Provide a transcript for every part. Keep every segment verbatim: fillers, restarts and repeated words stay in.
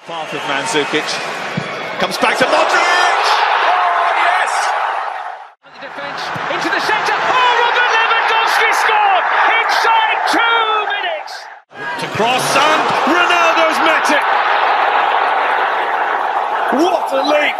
Path of Mandzukic comes back to Modric. Oh yes! The defense into the centre. Oh, Robert Lewandowski scored inside two minutes. To cross and Ronaldo's met it. What a lead!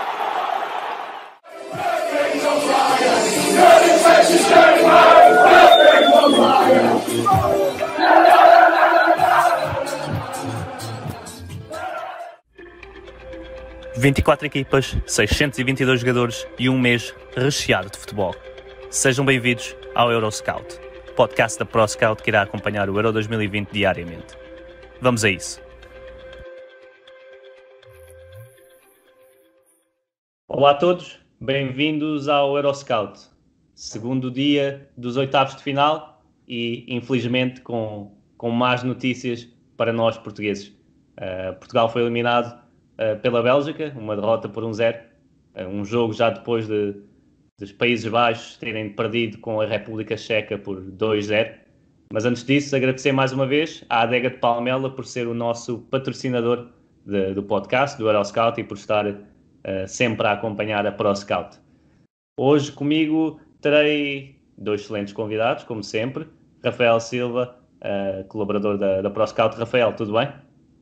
vinte e quatro equipas, seiscentos e vinte e dois jogadores e um mês recheado de futebol. Sejam bem-vindos ao Euroscout, podcast da ProScout que irá acompanhar o Euro dois mil e vinte diariamente. Vamos a isso. Olá a todos, bem-vindos ao Euroscout, segundo dia dos oitavos de final e, infelizmente, com, com más notícias para nós portugueses. Uh, Portugal foi eliminado Uh, pela Bélgica, uma derrota por um zero, uh, um jogo já depois de, dos Países Baixos terem perdido com a República Checa por dois zero. Mas antes disso, agradecer mais uma vez à Adega de Palmela por ser o nosso patrocinador de, do podcast, do Euroscout, e por estar uh, sempre a acompanhar a ProScout. Hoje comigo terei dois excelentes convidados, como sempre. Rafael Silva, uh, colaborador da, da ProScout. Rafael, tudo bem?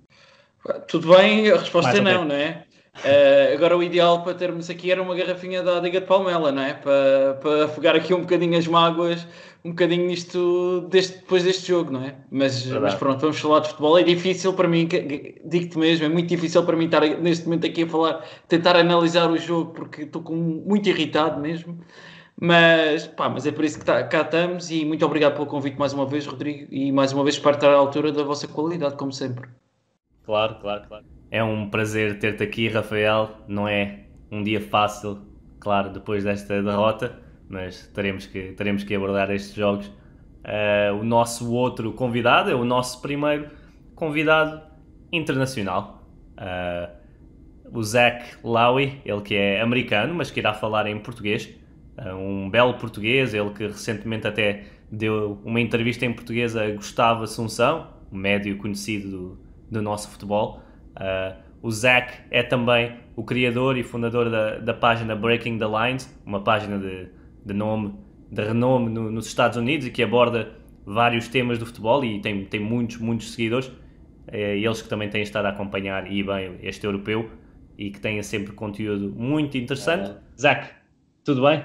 Tudo bem, a resposta é não, não é? Uh, agora o ideal para termos aqui era uma garrafinha da Adega de Palmela, não é? Para, para afogar aqui um bocadinho as mágoas, um bocadinho nisto deste, depois deste jogo, não é? Mas, mas pronto, vamos falar de futebol. É difícil para mim, digo-te mesmo, é muito difícil para mim estar neste momento aqui a falar, tentar analisar o jogo, porque estou com, muito irritado mesmo. Mas, pá, mas é por isso que tá, cá estamos, e muito obrigado pelo convite mais uma vez, Rodrigo, e mais uma vez para estar à altura da vossa qualidade, como sempre. Claro, claro, claro. É um prazer ter-te aqui, Rafael. Não é um dia fácil, claro, depois desta derrota, mas teremos que, teremos que abordar estes jogos. Uh, o nosso outro convidado é o nosso primeiro convidado internacional. Uh, o Zach Lowy, ele que é americano, mas que irá falar em português. Uh, um belo português, ele que recentemente até deu uma entrevista em português a Gustavo Assunção, um médio conhecido do do nosso futebol. Uh, o Zach é também o criador e fundador da, da página Breaking the Lines, uma página de, de, nome, de renome no, nos Estados Unidos e que aborda vários temas do futebol e tem, tem muitos, muitos seguidores. Uh, eles que também têm estado a acompanhar e bem este europeu e que têm sempre conteúdo muito interessante. Uh, Zach, tudo bem?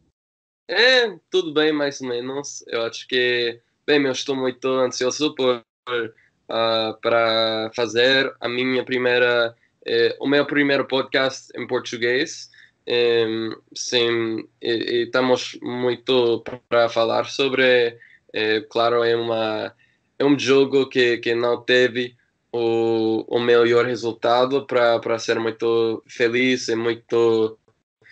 É, tudo bem, mais ou menos. Eu acho que, bem, eu estou muito ansioso por Uh, para fazer a minha primeira, eh, o meu primeiro podcast em português. Um, sim, e, e estamos muito para falar sobre. Eh, claro, é uma é um jogo que que não teve o, o melhor resultado para para ser muito feliz e muito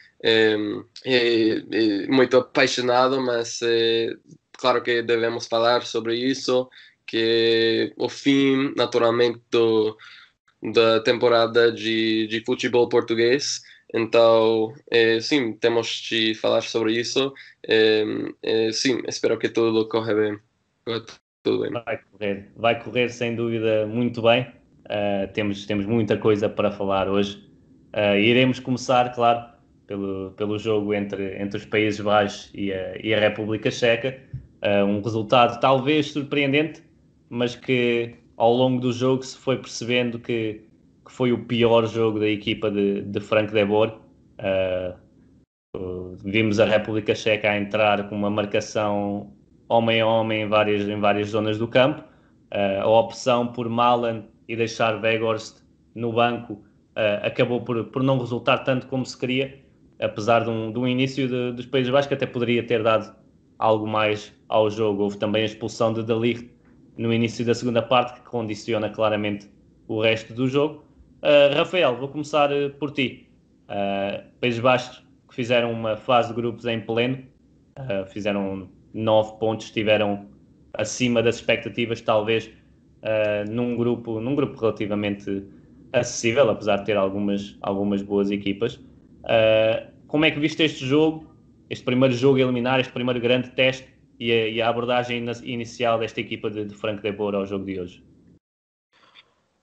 um, e, e muito apaixonado, mas eh, claro que devemos falar sobre isso, que é o fim, naturalmente, do, da temporada de, de futebol português. Então, é, sim, temos de falar sobre isso. É, é, sim, espero que tudo corra bem. Tudo bem. Vai correr, vai correr sem dúvida muito bem. Uh, temos, temos muita coisa para falar hoje. Uh, iremos começar, claro, pelo, pelo jogo entre, entre os Países Baixos e a, e a República Checa. Uh, um resultado talvez surpreendente, mas que ao longo do jogo se foi percebendo que, que foi o pior jogo da equipa de, de Frank de Boer. Uh, uh, vimos a República Checa a entrar com uma marcação homem a homem em várias, em várias zonas do campo. Uh, a opção por Malen e deixar Weghorst no banco uh, acabou por, por não resultar tanto como se queria, apesar de um, de um início de, dos Países Baixos que até poderia ter dado algo mais ao jogo. Houve também a expulsão de De Ligt no início da segunda parte, que condiciona claramente o resto do jogo. Uh, Rafael, vou começar uh, por ti. Uh, Países Baixos que fizeram uma fase de grupos em pleno, uh, fizeram nove pontos, estiveram acima das expectativas, talvez uh, num, grupo, num grupo relativamente acessível, apesar de ter algumas, algumas boas equipas. Uh, como é que viste este jogo, este primeiro jogo a eliminar, este primeiro grande teste, E a, e a abordagem inicial desta equipa de, de Frank de Boer ao jogo de hoje?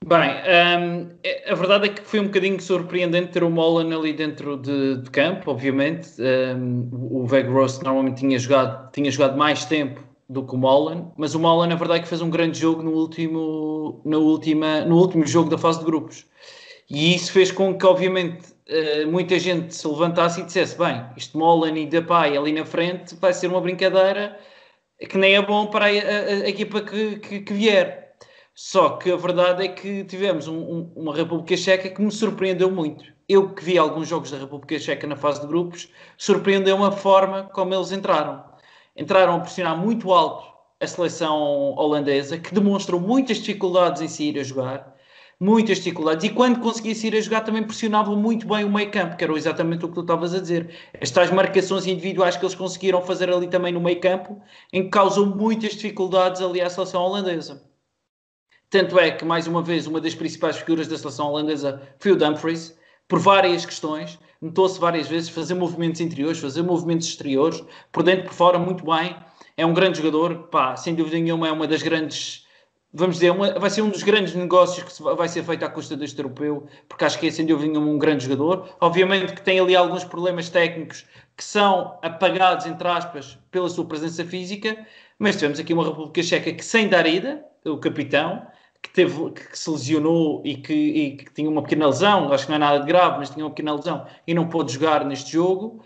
Bem, um, a verdade é que foi um bocadinho surpreendente ter o Mullen ali dentro de, de campo, obviamente. Um, o Weghorst normalmente tinha jogado, tinha jogado mais tempo do que o Mullen, mas o Mullen, na verdade, é que fez um grande jogo no último, na última, no último jogo da fase de grupos. E isso fez com que, obviamente, muita gente se levantasse e dissesse: bem, isto Mullen e Depay ali na frente vai ser uma brincadeira que nem é bom para a, a, a equipa que, que, que vier. Só que a verdade é que tivemos um, um, uma República Checa que me surpreendeu muito. Eu que vi alguns jogos da República Checa na fase de grupos, surpreendeu-me a forma como eles entraram. Entraram a pressionar muito alto a seleção holandesa, que demonstrou muitas dificuldades em sair a jogar. Muitas dificuldades. E quando conseguia sair a jogar também pressionavam muito bem o meio campo, que era exatamente o que tu estavas a dizer. Estas marcações individuais que eles conseguiram fazer ali também no meio campo, em que causou muitas dificuldades ali à seleção holandesa. Tanto é que, mais uma vez, uma das principais figuras da seleção holandesa foi o Dumfries, por várias questões. Notou-se várias vezes fazer movimentos interiores, fazer movimentos exteriores, por dentro, por fora, muito bem. É um grande jogador, pá, sem dúvida nenhuma, é uma das grandes, vamos dizer, uma, vai ser um dos grandes negócios que vai ser feito à custa deste europeu, porque acho que é, sem dúvida nenhuma, um grande jogador. Obviamente que tem ali alguns problemas técnicos que são apagados, entre aspas, pela sua presença física, mas tivemos aqui uma República Checa que, sem Darida, o capitão, que, teve, que se lesionou e que, e que tinha uma pequena lesão, acho que não é nada de grave, mas tinha uma pequena lesão e não pôde jogar neste jogo.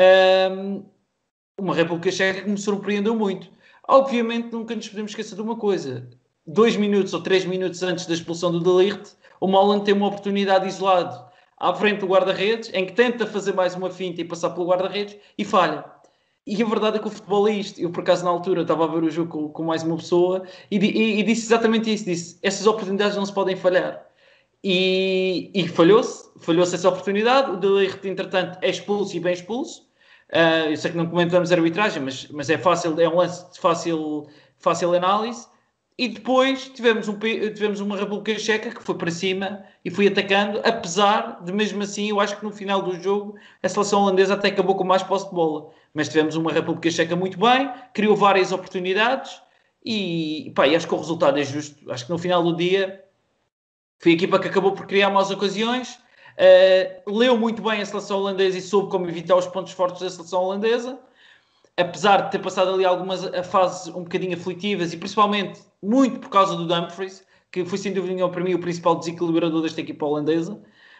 Um, uma República Checa que me surpreendeu muito. Obviamente nunca nos podemos esquecer de uma coisa: dois minutos ou três minutos antes da expulsão do De Ligt, o Mullen tem uma oportunidade isolado à frente do guarda-redes, em que tenta fazer mais uma finta e passar pelo guarda-redes e falha. E a verdade é que o futebol é isto. Eu, por acaso, na altura, estava a ver o jogo com, com mais uma pessoa e, e, e disse exatamente isso. Disse: essas oportunidades não se podem falhar. E, e falhou-se. Falhou-se essa oportunidade. O De Ligt, entretanto, é expulso e bem expulso. Uh, eu sei que não comentamos a arbitragem, mas, mas é fácil, é um lance de fácil, fácil análise. E depois tivemos, um, tivemos uma República Checa que foi para cima e foi atacando, apesar de, mesmo assim, eu acho que no final do jogo a seleção holandesa até acabou com mais posse de bola. Mas tivemos uma República Checa muito bem, criou várias oportunidades e, pá, e acho que o resultado é justo. Acho que no final do dia foi a equipa que acabou por criar mais ocasiões, uh, leu muito bem a seleção holandesa e soube como evitar os pontos fortes da seleção holandesa. Apesar de ter passado ali algumas fases um bocadinho aflitivas e principalmente muito por causa do Dumfries, que foi sem dúvida nenhuma para mim o principal desequilibrador desta equipa holandesa,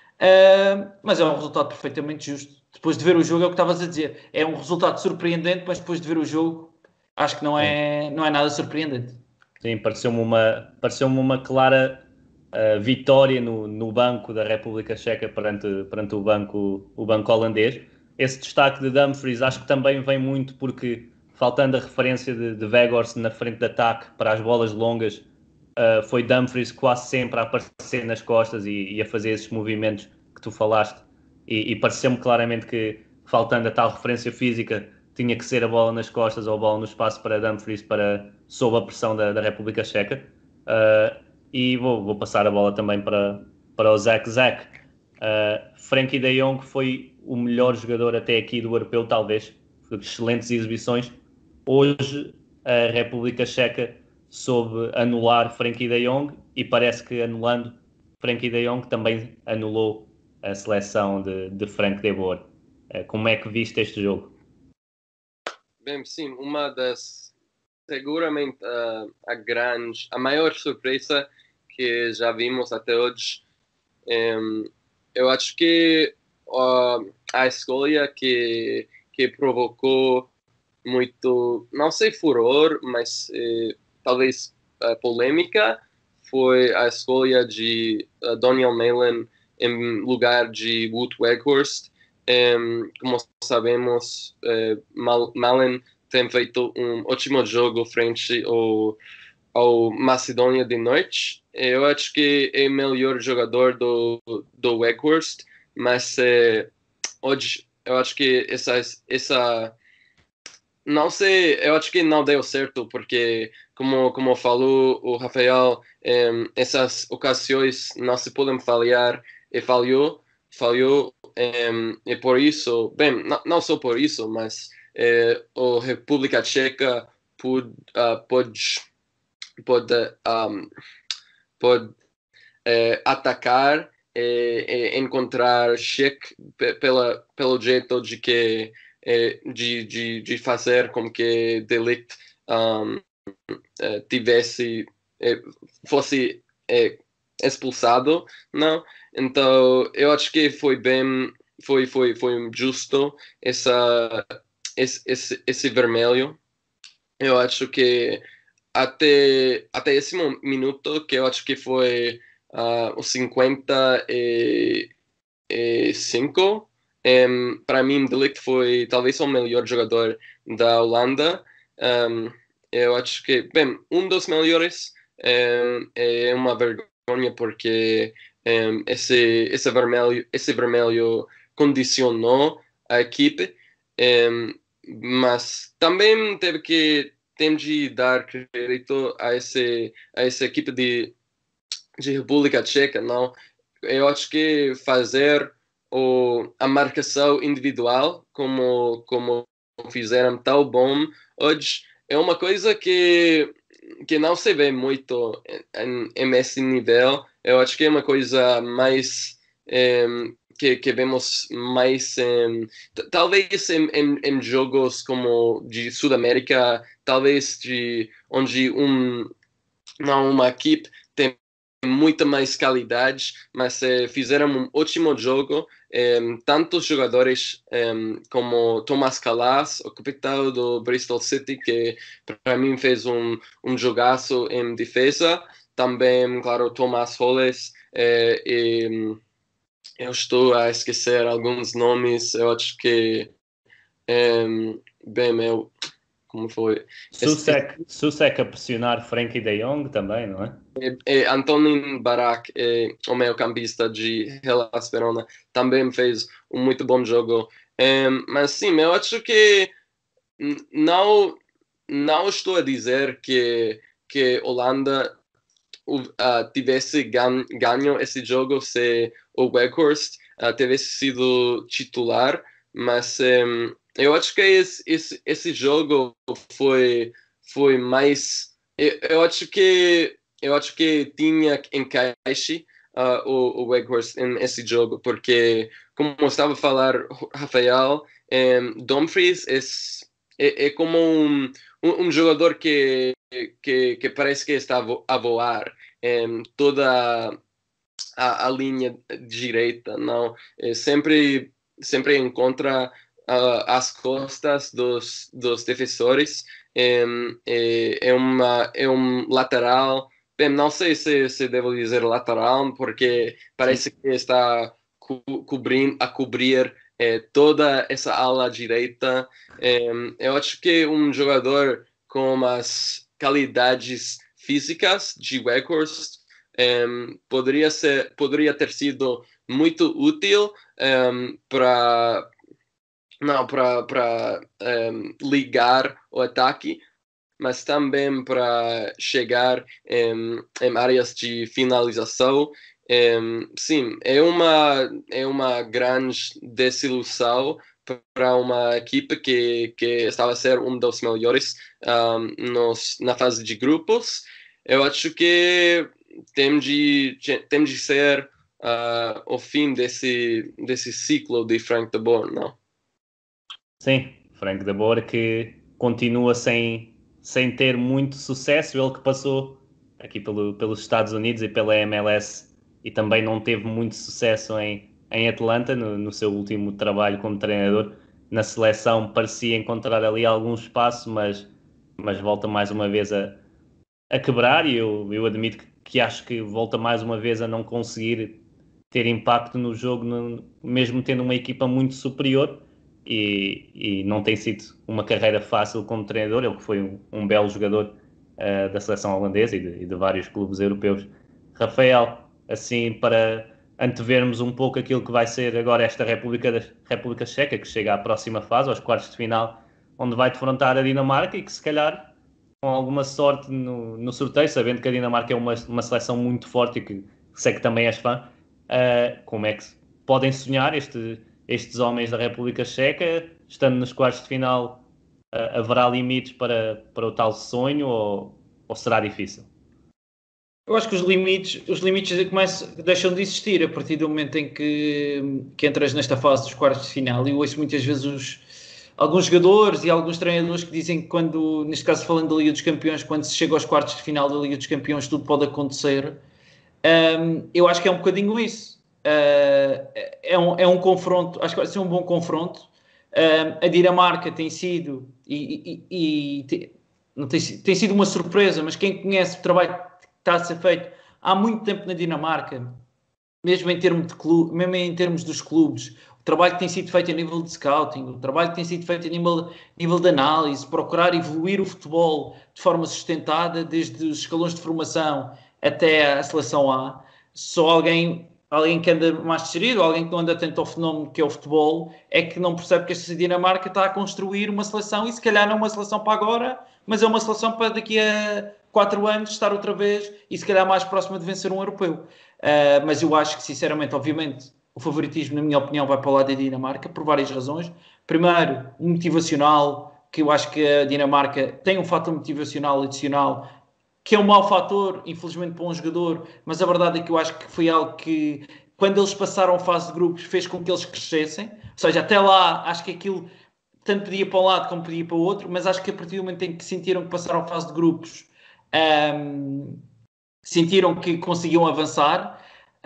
uh, mas é um resultado perfeitamente justo. Depois de ver o jogo, é o que estavas a dizer, é um resultado surpreendente, mas depois de ver o jogo acho que não é, não é nada surpreendente. Sim, pareceu-me uma, pareceu-me uma clara uh, vitória no, no banco da República Checa perante, perante o, banco, o banco holandês. Esse destaque de Dumfries acho que também vem muito porque, faltando a referência de, de Weghorst na frente de ataque para as bolas longas, uh, foi Dumfries quase sempre a aparecer nas costas e, e a fazer esses movimentos que tu falaste. E, e pareceu-me claramente que, faltando a tal referência física, tinha que ser a bola nas costas ou a bola no espaço para Dumfries para, sob a pressão da, da República Checa. Uh, e vou, vou passar a bola também para, para o Zach Zach. Uh, Frenkie de Jong foi o melhor jogador até aqui do europeu, talvez. Excelentes exibições. Hoje a República Checa soube anular Frenkie de Jong e parece que, anulando Frenkie de Jong, também anulou a seleção de, de Frank de Boer. Uh, como é que viste este jogo? Bem, sim, uma das, seguramente a, a grande, a maior surpresa que já vimos até hoje. Um, eu acho que uh, a escolha que, que provocou muito, não sei furor, mas eh, talvez uh, polêmica, foi a escolha de uh, Daniel Malen em lugar de Wout Weghorst. Um, como sabemos, uh, Malen tem feito um ótimo jogo frente ao, ao Macedônia do Norte. Eu acho que é o melhor jogador do, do Weghorst, mas eh, hoje eu acho que essa, essa não sei, eu acho que não deu certo, porque como, como falou o Rafael, eh, essas ocasiões não se podem falhar, e falhou, falhou, eh, e por isso, bem, não, não só por isso, mas eh, a República Tcheca pode, uh, pode, pode, um, pode é, atacar, é, é encontrar cheque pela, pelo jeito de que é, de, de, de fazer com que De Ligt um, tivesse é, fosse é, expulsado, não? Então eu acho que foi bem, foi foi foi justo essa esse, esse, esse vermelho. Eu acho que até, até esse minuto, que eu acho que foi uh, os cinquenta e cinco, um, para mim, De Ligt foi talvez o melhor jogador da Holanda. Um, eu acho que, bem, um dos melhores. Um, é uma vergonha porque um, esse, esse, vermelho, esse vermelho condicionou a equipe. Um, mas também teve que tem de dar crédito a esse a essa equipe de de República Tcheca, não? Eu acho que fazer o, a marcação individual como como fizeram tão bom hoje é uma coisa que que não se vê muito em, em esse nível. Eu acho que é uma coisa mais um, que, que vemos mais um, talvez em, em, em jogos como de Sudamérica, talvez de onde um não uma equipe tem muita mais qualidade, mas eh, fizeram um ótimo jogo. Eh, tantos jogadores eh, como Thomas Kalas, o capitão do Bristol City, que para mim fez um, um jogaço em defesa. Também, claro, Thomas Holles. Eh, e, eu estou a esquecer alguns nomes. Eu acho que, eh, bem, meu, como foi? Susek, Susek a pressionar Frenkie de Jong também, não é? E Antonin Barak, é, o meio-campista de Hellas Verona, também fez um muito bom jogo. É, mas sim, eu acho que não, não estou a dizer que que Holanda uh, tivesse gan, ganho esse jogo se o Weghorst uh, tivesse sido titular, mas um, eu acho que esse, esse, esse jogo foi foi mais eu, eu acho que eu acho que tinha encaixe uh, o, o Weghorst nesse jogo, porque como eu estava a falar, Rafael, um, Dumfries é, é, é como um, um, um jogador que, que, que parece que está a voar um, toda a, a linha direita, não? É, sempre, sempre encontra uh, as costas dos, dos defensores. É, é, é, uma, é um lateral. Bem, não sei se, se devo dizer lateral, porque parece que está co cobrindo, a cobrir é, toda essa ala direita. É, eu acho que um jogador com as qualidades físicas de Weghorst um, poderia ser, poderia ter sido muito útil um, para não para para um, ligar o ataque, mas também para chegar em, em áreas de finalização. Um, sim, é uma é uma grande desilusão para uma equipe que que estava a ser um dos melhores um, nos, na fase de grupos. Eu acho que tem de tem de ser uh, o fim desse desse ciclo de Frank de Boer, não? Sim, Frank de Boer que continua sem, sem ter muito sucesso, ele que passou aqui pelo, pelos Estados Unidos e pela M L S e também não teve muito sucesso em, em Atlanta, no, no seu último trabalho como treinador. Na seleção parecia encontrar ali algum espaço, mas, mas volta mais uma vez a, a quebrar e eu, eu admito que, que acho que volta mais uma vez a não conseguir ter impacto no jogo, no, mesmo tendo uma equipa muito superior. E, e não tem sido uma carreira fácil como treinador. Ele que foi um, um belo jogador uh, da seleção holandesa e de, e de vários clubes europeus. Rafael, assim para antevermos um pouco aquilo que vai ser agora esta República, República Checa, que chega à próxima fase, aos quartos de final, onde vai defrontar a Dinamarca e que se calhar com alguma sorte no, no sorteio, sabendo que a Dinamarca é uma, uma seleção muito forte e que, que sei que também és fã, uh, como é que podem sonhar este estes homens da República Checa, estando nos quartos de final, uh, haverá limites para, para o tal sonho ou, ou será difícil? Eu acho que os limites, os limites começam, deixam de existir a partir do momento em que, que entras nesta fase dos quartos de final. E eu ouço muitas vezes os, alguns jogadores e alguns treinadores que dizem que quando, neste caso falando da Liga dos Campeões, quando se chega aos quartos de final da Liga dos Campeões tudo pode acontecer. Um, eu acho que é um bocadinho isso. Uh, é, um, é um confronto, acho que vai ser um bom confronto. Um, a Dinamarca tem sido e, e, e tem, não tem, tem sido uma surpresa, mas quem conhece o trabalho que está a ser feito há muito tempo na Dinamarca, mesmo em termos, de clube, mesmo em termos dos clubes, o trabalho que tem sido feito a nível de scouting, o trabalho que tem sido feito a nível, nível de análise, procurar evoluir o futebol de forma sustentada, desde os escalões de formação até a seleção A. Só alguém, alguém que anda mais distraído, alguém que não anda atento ao fenómeno que é o futebol, é que não percebe que esta Dinamarca está a construir uma seleção, e se calhar não é uma seleção para agora, mas é uma seleção para daqui a quatro anos estar outra vez e se calhar mais próxima de vencer um europeu. Uh, mas eu acho que, sinceramente, obviamente, o favoritismo, na minha opinião, vai para o lado da Dinamarca, por várias razões. Primeiro, motivacional, que eu acho que a Dinamarca tem um fator motivacional adicional, que é um mau fator, infelizmente, para um jogador, mas a verdade é que eu acho que foi algo que, quando eles passaram a fase de grupos, fez com que eles crescessem. Ou seja, até lá, acho que aquilo tanto podia para um lado como podia para o outro, mas acho que a partir do momento em que sentiram que passaram a fase de grupos, um, sentiram que conseguiam avançar.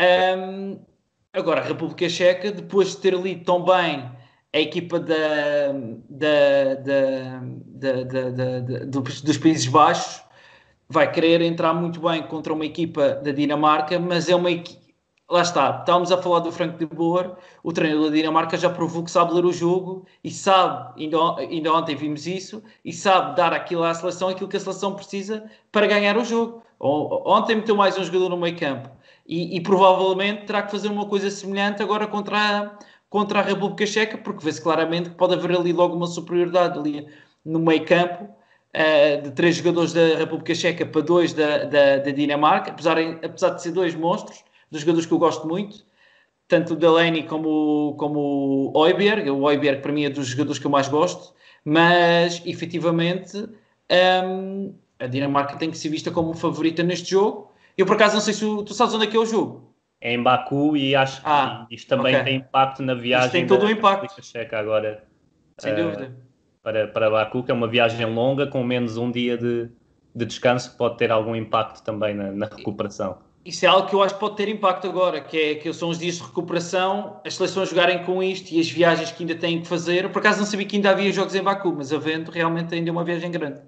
Um, agora, a República Checa, depois de ter lido tão bem a equipa da, da, da, da, da, da, da, dos, dos Países Baixos, vai querer entrar muito bem contra uma equipa da Dinamarca, mas é uma equipa... Lá está, estávamos a falar do Frank de Boer, o treinador da Dinamarca já provou que sabe ler o jogo e sabe, ainda, ainda ontem vimos isso, e sabe dar aquilo à seleção, aquilo que a seleção precisa para ganhar o jogo. Ontem meteu mais um jogador no meio campo e, e provavelmente terá que fazer uma coisa semelhante agora contra a, contra a República Checa, porque vê-se claramente que pode haver ali logo uma superioridade ali no meio campo, uh, de três jogadores da República Checa para dois da, da, da Dinamarca, apesar, apesar de ser dois monstros, dos jogadores que eu gosto muito, tanto o Delaney como, como o Højbjerg. O Højbjerg para mim é dos jogadores que eu mais gosto, mas efetivamente um, a Dinamarca tem que ser vista como favorita neste jogo. Eu por acaso não sei se tu, tu sabes onde é que é o jogo. É em Baku e acho que ah, isto também okay. tem impacto na viagem. Isto tem todo da o impacto. República Checa agora. Sem uh, dúvida. Para, para Baku, que é uma viagem longa com menos um dia de, de descanso, que pode ter algum impacto também na, na recuperação. Isso é algo que eu acho que pode ter impacto agora, que, é, que são os dias de recuperação, as seleções jogarem com isto e as viagens que ainda têm que fazer. Por acaso não sabia que ainda havia jogos em Baku, mas havendo, realmente ainda é uma viagem grande.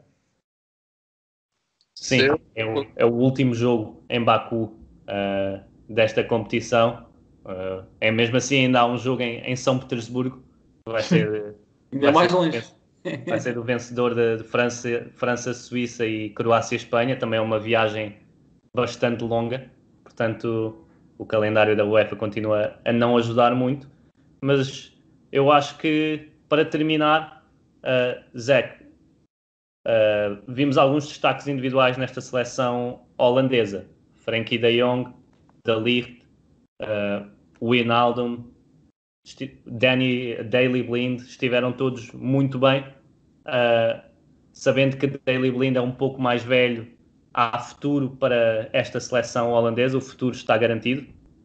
Sim, é o, é o último jogo em Baku uh, desta competição. Uh, é mesmo assim, ainda há um jogo em, em São Petersburgo, que vai ser, ainda vai mais ser longe. Vai ser o vencedor de, de França, França, Suíça e Croácia-Espanha. Também é uma viagem bastante longa, portanto o calendário da UEFA continua a não ajudar muito, mas eu acho que, para terminar, uh, Zé, uh, vimos alguns destaques individuais nesta seleção holandesa. Frenkie de Jong, De Ligt, uh, Wijnaldum, Danny Daley Blind, estiveram todos muito bem, uh, sabendo que Daley Blind é um pouco mais velho. Há futuro para esta seleção holandesa? O futuro está garantido?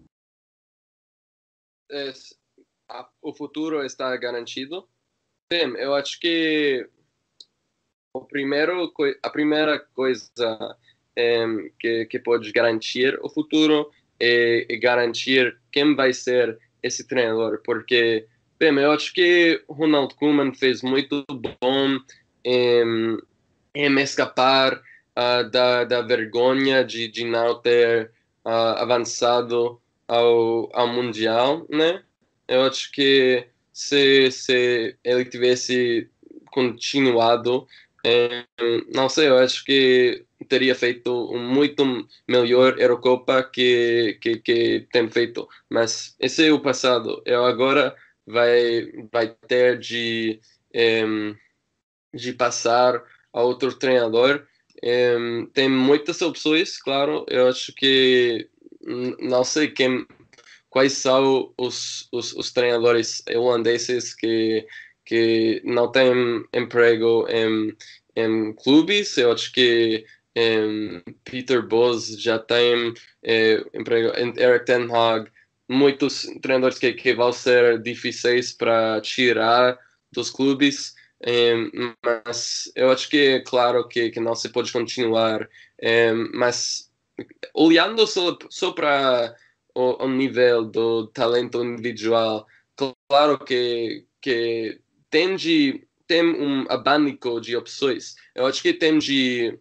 É, o futuro está garantido. Bem, eu acho que o primeiro, a primeira coisa é, que, que pode garantir o futuro é, é garantir quem vai ser esse treinador, porque, bem, eu acho que Ronald Koeman fez muito bom em, em escapar uh, da, da vergonha de, de não ter uh, avançado ao, ao Mundial, né? Eu acho que se, se ele tivesse continuado, eh, não sei, eu acho que teria feito um muito melhor Eurocopa que, que, que tem feito. Mas esse é o passado. Eu agora vai, vai ter de, um, de passar a outro treinador. Um, tem muitas opções, claro. Eu acho que não sei quem, quais são os, os, os treinadores holandeses que, que não têm emprego em, em clubes. Eu acho que um, Peter Bosz já tem uh, emprego, Erik ten Hag, muitos treinadores que, que vão ser difíceis para tirar dos clubes, um, mas eu acho que é claro que, que não se pode continuar, um, mas olhando só, só para o, o nível do talento individual, claro que, que tem, de, tem um abanico de opções. Eu acho que tem de,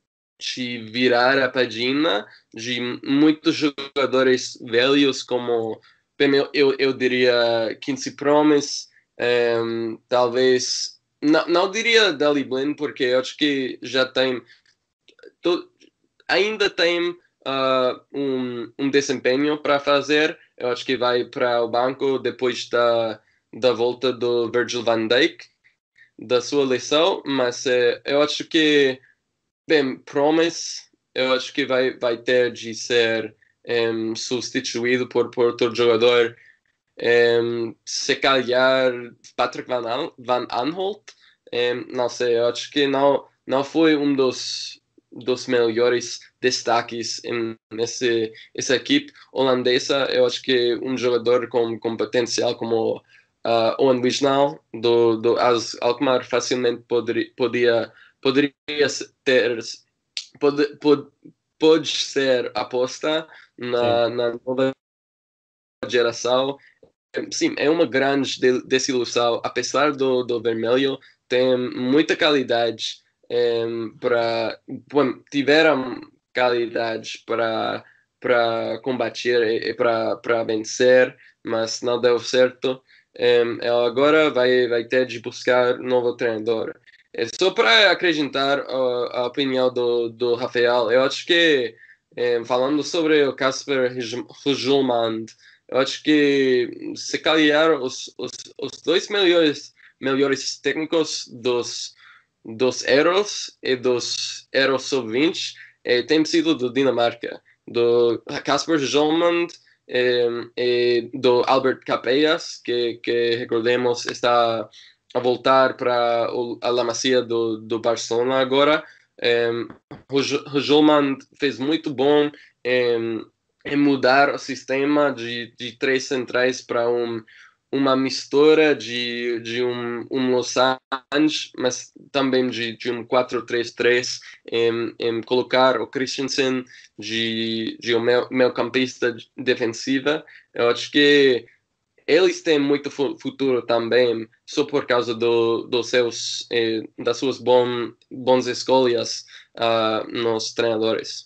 de virar a página de muitos jogadores velhos, como eu, eu diria Quincy Promes, um, talvez, não, não diria Daley Blind, porque eu acho que já tem, to, ainda tem uh, um, um desempenho para fazer. Eu acho que vai para o banco depois da, da volta do Virgil van Dijk, da sua lesão, mas uh, eu acho que, bem, Promise, eu acho que vai, vai ter de ser um, substituído por, por outro jogador, um, se calhar Patrick Van, An Van Aanholt, um, não sei, eu acho que não, não foi um dos, dos melhores destaques em nesse, essa equipe holandesa. Eu acho que um jogador com, com potencial como uh, Owen Wijnaldum do, do AZ Alkmaar facilmente poderia, podia, poderia ter pode, pode, pode ser aposta na, na nova geração. Sim, é uma grande desilusão, apesar do, do vermelho, tem muita qualidade um, para, bom, tiveram qualidades para para combater e para para vencer, mas não deu certo. Um, ela agora vai vai ter de buscar um novo treinador. É só para acrescentar a, a opinião do do Rafael. Eu acho que um, falando sobre o Kasper Hjulmand, eu acho que se calhar os, os, os dois melhores, melhores técnicos dos, dos Euros e dos Euros sub vinte eh, têm sido do Dinamarca, do Kasper Hjulmand eh, e do Albert Capellas, que, que recordemos está a voltar para a La Masia do, do Barcelona agora. Um, o Hjulmand fez muito bom um, em mudar o sistema de, de três centrais para um, uma mistura de, de um, um Los Angeles, mas também de, de um quatro três três, em, em colocar o Christensen de, de um meio, meio campista defensiva. Eu acho que eles têm muito futuro também, só por causa do, dos seus, eh, das suas bom, bons escolhas uh, nos treinadores.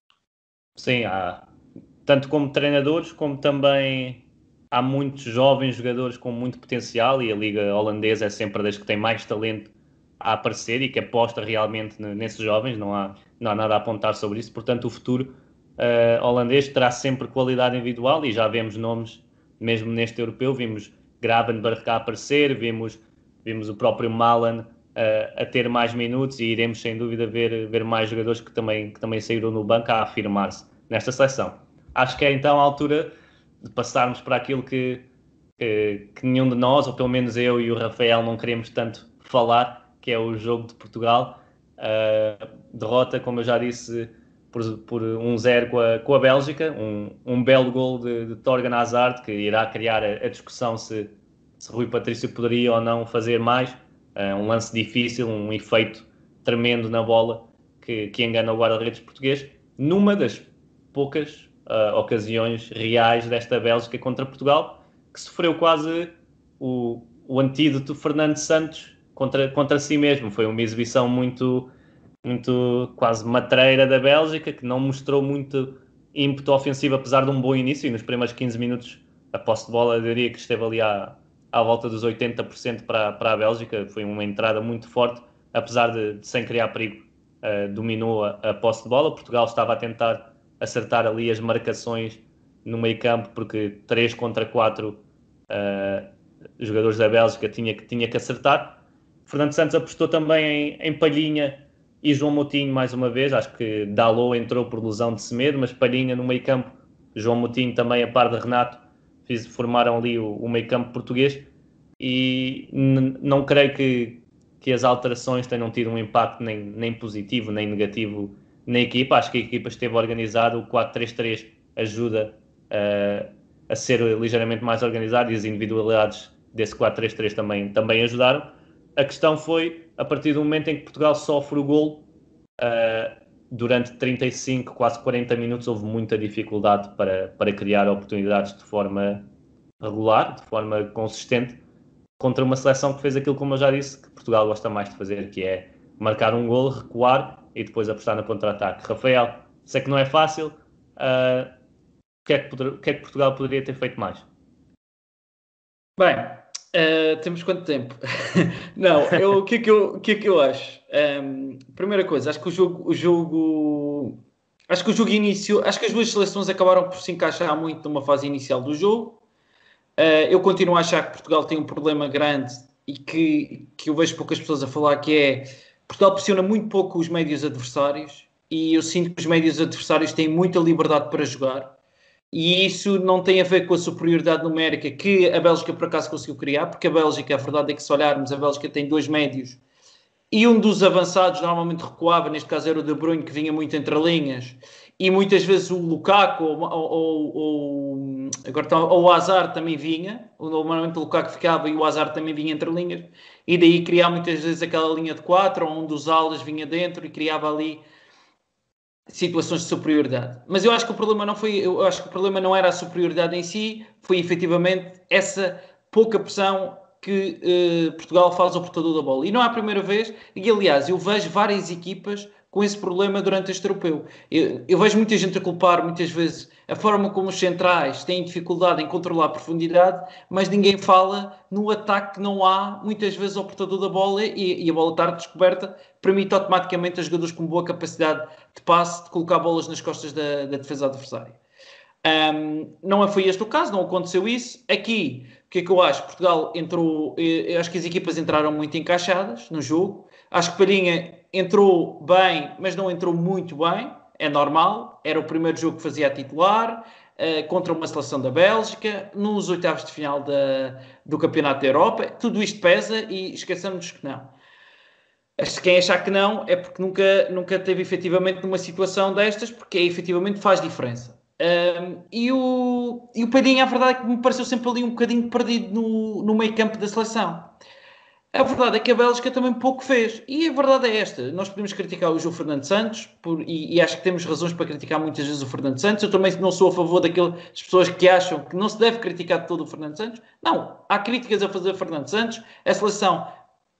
Sim, há, tanto como treinadores, como também há muitos jovens jogadores com muito potencial, e a Liga Holandesa é sempre das que tem mais talento a aparecer e que aposta realmente nesses jovens, não há, não há nada a apontar sobre isso. Portanto, o futuro uh, holandês terá sempre qualidade individual, e já vemos nomes mesmo neste europeu. Vimos Gravenberch a aparecer, vimos, vimos o próprio Malen uh, a ter mais minutos, e iremos sem dúvida ver, ver mais jogadores que também, que também saíram no banco a afirmar-se nesta seleção. Acho que é então a altura de passarmos para aquilo que, que, que nenhum de nós, ou pelo menos eu e o Rafael, não queremos tanto falar, que é o jogo de Portugal. Uh, derrota, como eu já disse, por, por um zero com a, com a Bélgica, um, um belo gol de, de Torgan Hazard, que irá criar a, a discussão se, se Rui Patrício poderia ou não fazer mais. Uh, um lance difícil, um efeito tremendo na bola que, que engana o guarda-redes português, numa das poucas uh, ocasiões reais desta Bélgica contra Portugal, que sofreu quase o, o antídoto Fernando Santos contra, contra si mesmo. Foi uma exibição muito, muito quase matreira da Bélgica, que não mostrou muito ímpeto ofensivo, apesar de um bom início, e nos primeiros quinze minutos a posse de bola, eu diria que esteve ali à, à volta dos oitenta por cento para, para a Bélgica. Foi uma entrada muito forte, apesar de, de sem criar perigo, uh, dominou a, a posse de bola. Portugal estava a tentar acertar ali as marcações no meio campo, porque três contra quatro uh, jogadores da Bélgica tinha que, tinha que acertar. Fernando Santos apostou também em, em Palhinha e João Moutinho mais uma vez. Acho que Dalot entrou por lesão de Semedo, mas Palhinha no meio campo, João Moutinho também a par de Renato, fiz, formaram ali o, o meio campo português, e não creio que, que as alterações tenham tido um impacto nem, nem positivo nem negativo na equipa. Acho que a equipa esteve organizada, o quatro três três ajuda uh, a ser ligeiramente mais organizado e as individualidades desse quatro três três também, também ajudaram. A questão foi, a partir do momento em que Portugal sofre o golo, uh, durante trinta e cinco, quase quarenta minutos, houve muita dificuldade para, para criar oportunidades de forma regular, de forma consistente, contra uma seleção que fez aquilo, como eu já disse, que Portugal gosta mais de fazer, que é marcar um golo, recuar e depois apostar no contra-ataque. Rafael, sei que não é fácil, uh, o, que é que poder, o que é que Portugal poderia ter feito mais? Bem, uh, temos quanto tempo? Não, eu, o, que é que eu, o que é que eu acho? Um, primeira coisa, acho que o jogo, o jogo, acho que o jogo iniciou, acho que as duas seleções acabaram por se encaixar muito numa fase inicial do jogo. Uh, eu continuo a achar que Portugal tem um problema grande e que, que eu vejo poucas pessoas a falar, que é Portugal pressiona muito pouco os médios adversários e eu sinto que os médios adversários têm muita liberdade para jogar. E isso não tem a ver com a superioridade numérica que a Bélgica por acaso conseguiu criar, porque a Bélgica, a verdade é que se olharmos, a Bélgica tem dois médios e um dos avançados normalmente recuava, neste caso era o De Bruyne, que vinha muito entre linhas, e muitas vezes o Lukaku ou, ou, ou, agora está, ou o Hazard também vinha, normalmente o Lukaku ficava e o Hazard também vinha entre linhas, e daí criava muitas vezes aquela linha de quatro, ou um dos alas vinha dentro e criava ali situações de superioridade. Mas eu acho que o problema não foi, eu acho que o problema não era a superioridade em si, foi efetivamente essa pouca pressão que eh, Portugal faz ao portador da bola. E não é a primeira vez, e aliás, eu vejo várias equipas com esse problema durante este europeu. Eu, eu vejo muita gente a culpar, muitas vezes, a forma como os centrais têm dificuldade em controlar a profundidade, mas ninguém fala no ataque que não há, muitas vezes, ao portador da bola e, e a bola estar descoberta permite automaticamente a jogadores com boa capacidade de passe de colocar bolas nas costas da, da defesa adversária. Um, não foi este o caso, não aconteceu isso. Aqui, o que é que eu acho? Portugal entrou, eu acho que as equipas entraram muito encaixadas no jogo. Acho que Palhinha entrou bem, mas não entrou muito bem. É normal, era o primeiro jogo que fazia a titular, uh, contra uma seleção da Bélgica, nos oitavos de final da, do Campeonato da Europa. Tudo isto pesa e esqueçamos que não. Quem achar que não é porque nunca, nunca teve efetivamente numa situação destas, porque efetivamente faz diferença. Um, e, o, e o Palhinha, a verdade é que me pareceu sempre ali um bocadinho perdido no, no meio campo da seleção. A verdade é que a Bélgica também pouco fez. E a verdade é esta. Nós podemos criticar o João Fernando Santos, por, e, e acho que temos razões para criticar muitas vezes o Fernando Santos. Eu também não sou a favor daquelas pessoas que acham que não se deve criticar de todo o Fernando Santos. Não, há críticas a fazer a Fernando Santos. A seleção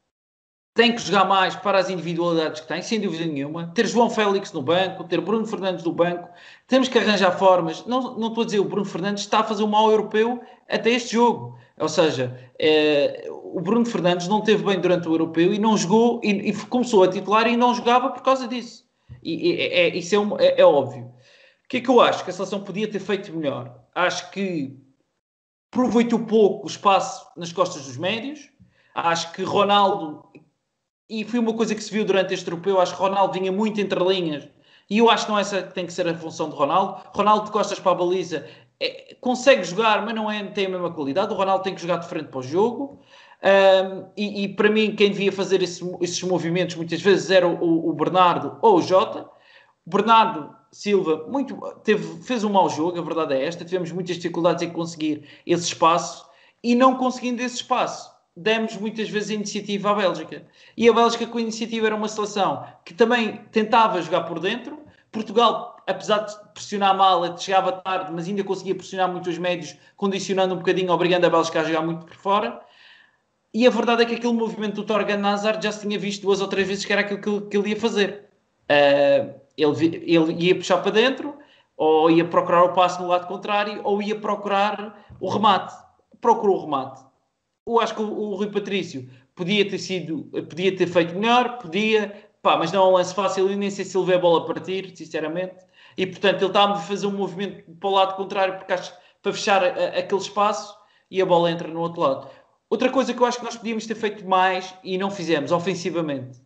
tem que jogar mais para as individualidades que tem, sem dúvida nenhuma. Ter João Félix no banco, ter Bruno Fernandes no banco. Temos que arranjar formas. Não, não estou a dizer o Bruno Fernandes está a fazer um mau europeu até este jogo. Ou seja, é, o Bruno Fernandes não esteve bem durante o europeu e não jogou, e, e começou a titular e não jogava por causa disso. E, e, é, isso é, um, é, é óbvio. O que é que eu acho que a seleção podia ter feito melhor? Acho que aproveitou pouco o espaço nas costas dos médios. Acho que Ronaldo... E foi uma coisa que se viu durante este europeu. Acho que Ronaldo vinha muito entre linhas. E eu acho que não é essa que tem que ser a função de Ronaldo. Ronaldo de costas para a baliza é, consegue jogar, mas não é, tem a mesma qualidade. O Ronaldo tem que jogar de frente para o jogo. Um, e, e para mim, quem devia fazer esse, esses movimentos muitas vezes era o, o Bernardo ou o Jota. O Bernardo Silva muito, teve, fez um mau jogo, a verdade é esta. Tivemos muitas dificuldades em conseguir esse espaço. E não conseguindo esse espaço, demos muitas vezes a iniciativa à Bélgica. E a Bélgica, com a iniciativa, era uma seleção que também tentava jogar por dentro. Portugal, apesar de pressionar mal, chegava tarde, mas ainda conseguia pressionar muito os médios, condicionando um bocadinho, obrigando a Bélgica a jogar muito por fora. E a verdade é que aquele movimento do Thorgan Hazard já se tinha visto duas ou três vezes que era aquilo que ele, que ele ia fazer. Uh, ele, ele ia puxar para dentro, ou ia procurar o passe no lado contrário, ou ia procurar o remate. Procurou o remate. Eu acho que o, o Rui Patrício podia ter sido, podia ter feito melhor, podia, pá, mas não é um lance fácil e nem sei se ele vê a bola partir, sinceramente. E portanto ele está a fazer um movimento para o lado contrário porque acho, para fechar a, a, aquele espaço e a bola entra no outro lado. Outra coisa que eu acho que nós podíamos ter feito mais e não fizemos, ofensivamente.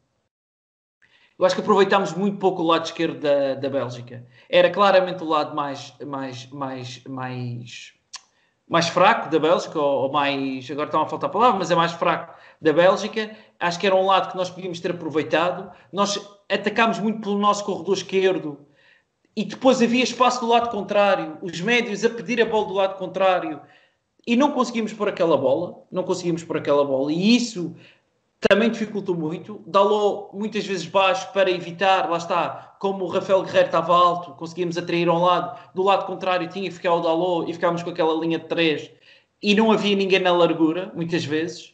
Eu acho que aproveitámos muito pouco o lado esquerdo da, da Bélgica. Era claramente o lado mais, mais, mais, mais, mais fraco da Bélgica, ou, ou mais... Agora estão a faltar a palavra, mas é mais fraco da Bélgica. Acho que era um lado que nós podíamos ter aproveitado. Nós, atacámos muito pelo nosso corredor esquerdo e depois havia espaço do lado contrário, os médios a pedir a bola do lado contrário e não conseguimos pôr aquela bola, não conseguimos pôr aquela bola e isso também dificultou muito. Dalot muitas vezes baixo para evitar, lá está, como o Rafael Guerreiro estava alto, conseguimos atrair a um lado, do lado contrário tinha que ficar o Dalot e ficámos com aquela linha de três e não havia ninguém na largura, muitas vezes.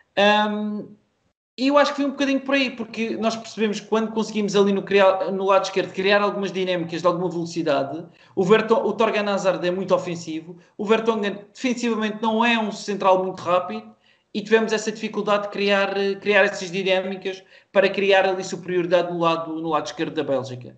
Um, e eu acho que foi um bocadinho por aí, porque nós percebemos que quando conseguimos ali no, criar, no lado esquerdo criar algumas dinâmicas de alguma velocidade, o, Verton, o Torgan Hazard é muito ofensivo, o Vertonghen defensivamente não é um central muito rápido, e tivemos essa dificuldade de criar, criar essas dinâmicas para criar ali superioridade no lado, no lado esquerdo da Bélgica.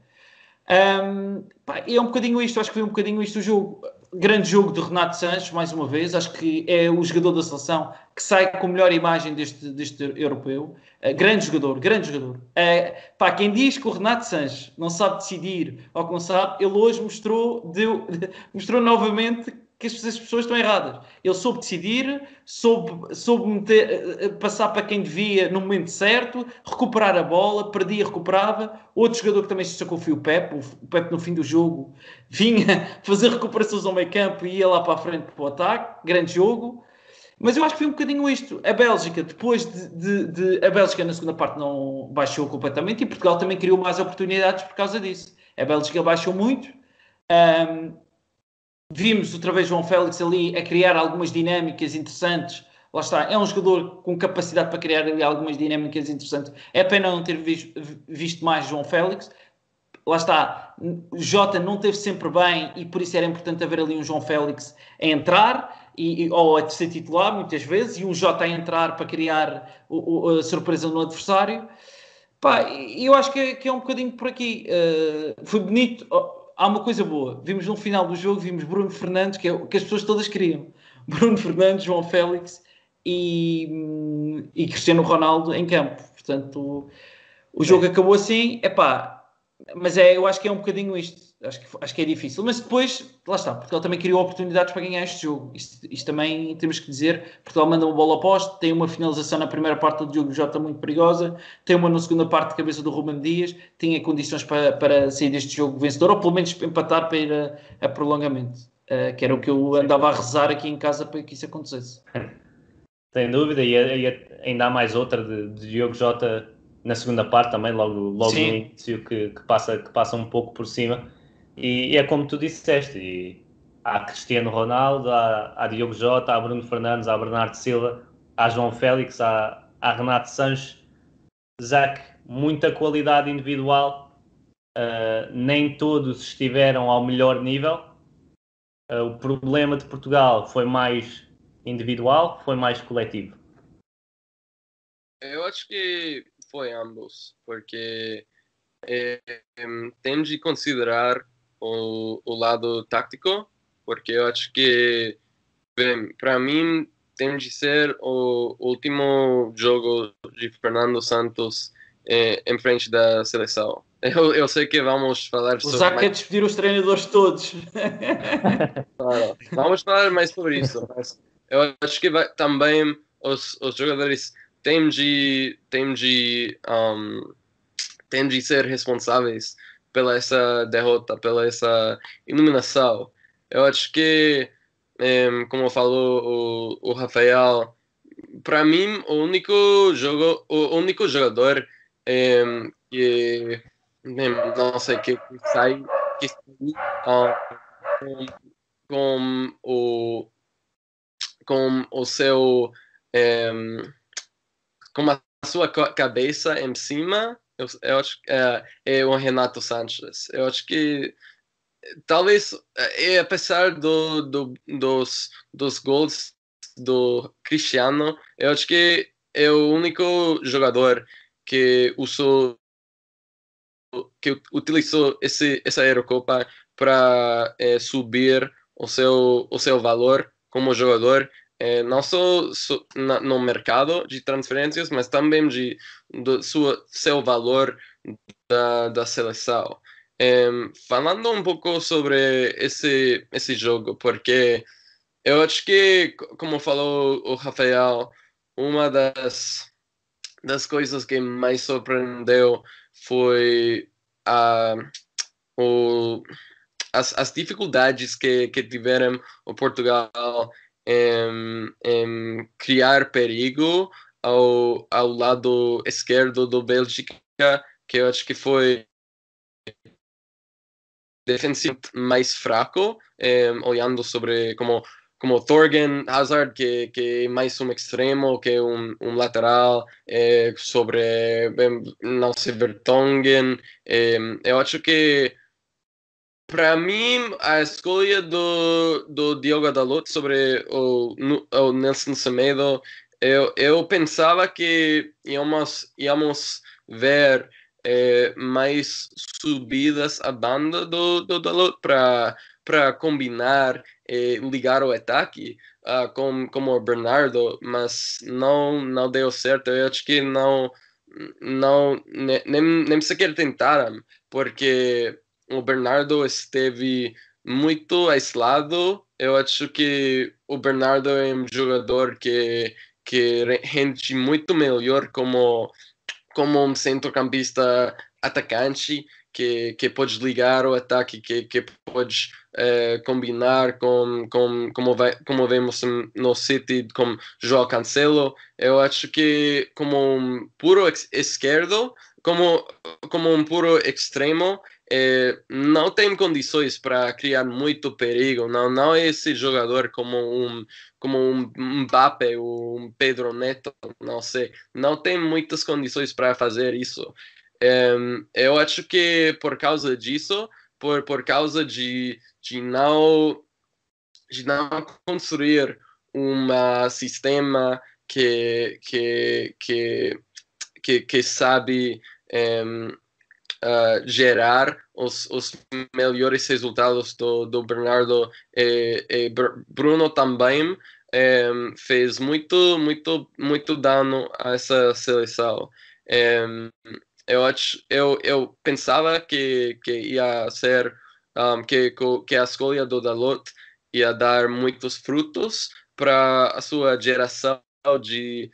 Um, pá, é um bocadinho isto, acho que foi um bocadinho isto o jogo. Grande jogo de Renato Sanches, mais uma vez, acho que é o jogador da seleção que sai com a melhor imagem deste, deste europeu. Uh, grande jogador, grande jogador. Uh, pá, quem diz que o Renato Sanches não sabe decidir ou que não sabe, ele hoje mostrou, deu, mostrou novamente que as pessoas estão erradas. Ele soube decidir, soube, soube meter, passar para quem devia no momento certo, recuperar a bola, perdia, recuperava. Outro jogador que também se destacou foi o Pepe. O Pepe no fim do jogo vinha fazer recuperações ao meio campo e ia lá para a frente para o ataque. Grande jogo. Mas eu acho que foi um bocadinho isto. A Bélgica, depois de, de, de... A Bélgica na segunda parte não baixou completamente e Portugal também criou mais oportunidades por causa disso. A Bélgica baixou muito. Um, Vimos outra vez João Félix ali a criar algumas dinâmicas interessantes. Lá está, é um jogador com capacidade para criar ali algumas dinâmicas interessantes. É pena não ter visto, visto mais João Félix. Lá está, Jota não esteve sempre bem e por isso era importante haver ali um João Félix a entrar e, ou a ser titular muitas vezes e um Jota a entrar para criar o, o, a surpresa no adversário. Pá, eu acho que é, que é um bocadinho por aqui. Uh, foi bonito. Há uma coisa boa. Vimos no final do jogo, vimos Bruno Fernandes, que é o que as pessoas todas queriam. Bruno Fernandes, João Félix e, e Cristiano Ronaldo em campo. Portanto, o, o jogo acabou assim. Epá, mas é, eu acho que é um bocadinho isto. Acho que, acho que é difícil. Mas depois, lá está, Portugal também criou oportunidades para ganhar este jogo. Isto, isto também temos que dizer. Portugal manda uma bola ao poste, tem uma finalização na primeira parte do jogo Jota muito perigosa, tem uma na segunda parte de cabeça do Ruben Dias, tinha condições para, para sair deste jogo vencedor, ou pelo menos empatar para ir a, a prolongamento. Uh, que era o que eu andava a rezar aqui em casa para que isso acontecesse. Sem dúvida, e, e ainda há mais outra de, de Diogo Jota na segunda parte também, logo, logo no início, que, que, passa, que passa um pouco por cima. E, e é como tu disseste, e há Cristiano Ronaldo, há, há Diogo Jota, há Bruno Fernandes, há Bernardo Silva, há João Félix, há, há Renato Sanches. Zac, muita qualidade individual, uh, nem todos estiveram ao melhor nível. Uh, o problema de Portugal foi mais individual, foi mais coletivo? Eu acho que foi ambos, porque é, temos de considerar o, o lado tático, porque eu acho que, bem, para mim, tem de ser o último jogo de Fernando Santos é, em frente da seleção. Eu, eu sei que vamos falar sobre... O Zac quer despedir os treinadores todos. Claro, vamos falar mais sobre isso. Mas eu acho que vai, também os, os jogadores têm de, têm, de, um, têm de ser responsáveis pela essa derrota, pela essa eliminação. Eu acho que, um, como falou o, o Rafael, para mim o único jogo, o único jogador um, que não sei que sai que sai um, com, com o com o seu um, com a sua cabeça em cima, eu, eu acho que é, é o Renato Sanches. Eu acho que talvez, é, apesar do, do, dos, dos gols do Cristiano, eu acho que é o único jogador que usou, que utilizou esse, essa Eurocopa para é, subir o seu, o seu valor como jogador, é, não só so, na, no mercado de transferências, mas também de, do sua, seu valor da, da seleção. É, falando um pouco sobre esse, esse jogo, porque eu acho que, como falou o Rafael, uma das das coisas que mais surpreendeu foi a, o, as, as dificuldades que, que tiveram o Portugal em, em criar perigo ao, ao lado esquerdo do Bélgica, que eu acho que foi defensivamente mais fraco, eh, olhando sobre como como Thorgan Hazard, que, que é mais um extremo que um, um lateral, eh, sobre, bem, não sei, Vertonghen. Eh, eu acho que, para mim, a escolha do, do Diogo Dalot sobre o, o Nelson Semedo, eu, eu pensava que íamos, íamos ver eh, mais subidas à banda do, do Dalot para para combinar, eh, ligar o ataque uh, com, com o Bernardo, mas não, não deu certo. Eu acho que não, não nem, nem sequer tentaram, porque o Bernardo esteve muito aislado. Eu acho que o Bernardo é um jogador que, que rende muito melhor como, como um centrocampista atacante, que, que pode ligar o ataque, que, que pode eh, combinar com, com como, vai, como vemos no City com João Cancelo. Eu acho que como um puro esquerdo, como, como um puro extremo, eh, não tem condições para criar muito perigo. Não, não é esse jogador como um como um Mbappé ou um Pedro Neto, não sei. Não tem muitas condições para fazer isso. Um, eu acho que por causa disso, por, por causa de, de, não, de não construir um sistema que, que, que, que, que sabe um, uh, gerar os, os melhores resultados do, do Bernardo, e, e Bruno também um, fez muito, muito, muito dano a essa seleção. Um, eu, acho, eu, eu pensava que, que ia ser um, que, que a escolha do Dalot ia dar muitos frutos para a sua geração de,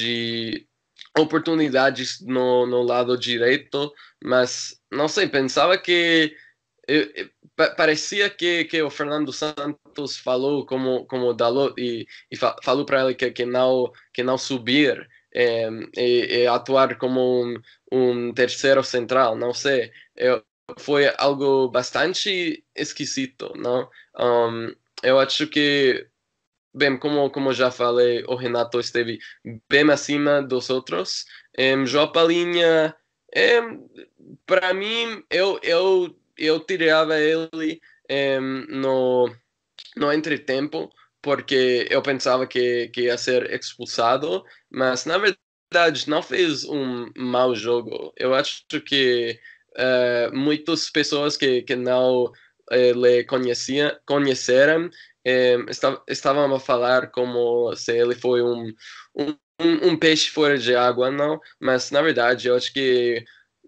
de oportunidades no, no lado direito, mas não sei, pensava que eu, eu, parecia que, que o Fernando Santos falou como como Dalot e, e fa, falou para ele que, que não que não subir é, e, e atuar como um, um terceiro central, não sei, eu, foi algo bastante esquisito, não? Um, eu acho que, bem, como, como já falei, o Renato esteve bem acima dos outros. Um, João Palhinha, um, para mim, eu, eu, eu tirava ele um, no, no entretempo, porque eu pensava que, que ia ser expulsado, mas na verdade não fez um mau jogo. Eu acho que uh, muitas pessoas que, que não uh, lhe conhecia, conheceram eh, estavam a falar como se ele foi um, um, um peixe fora de água, não, mas na verdade eu acho que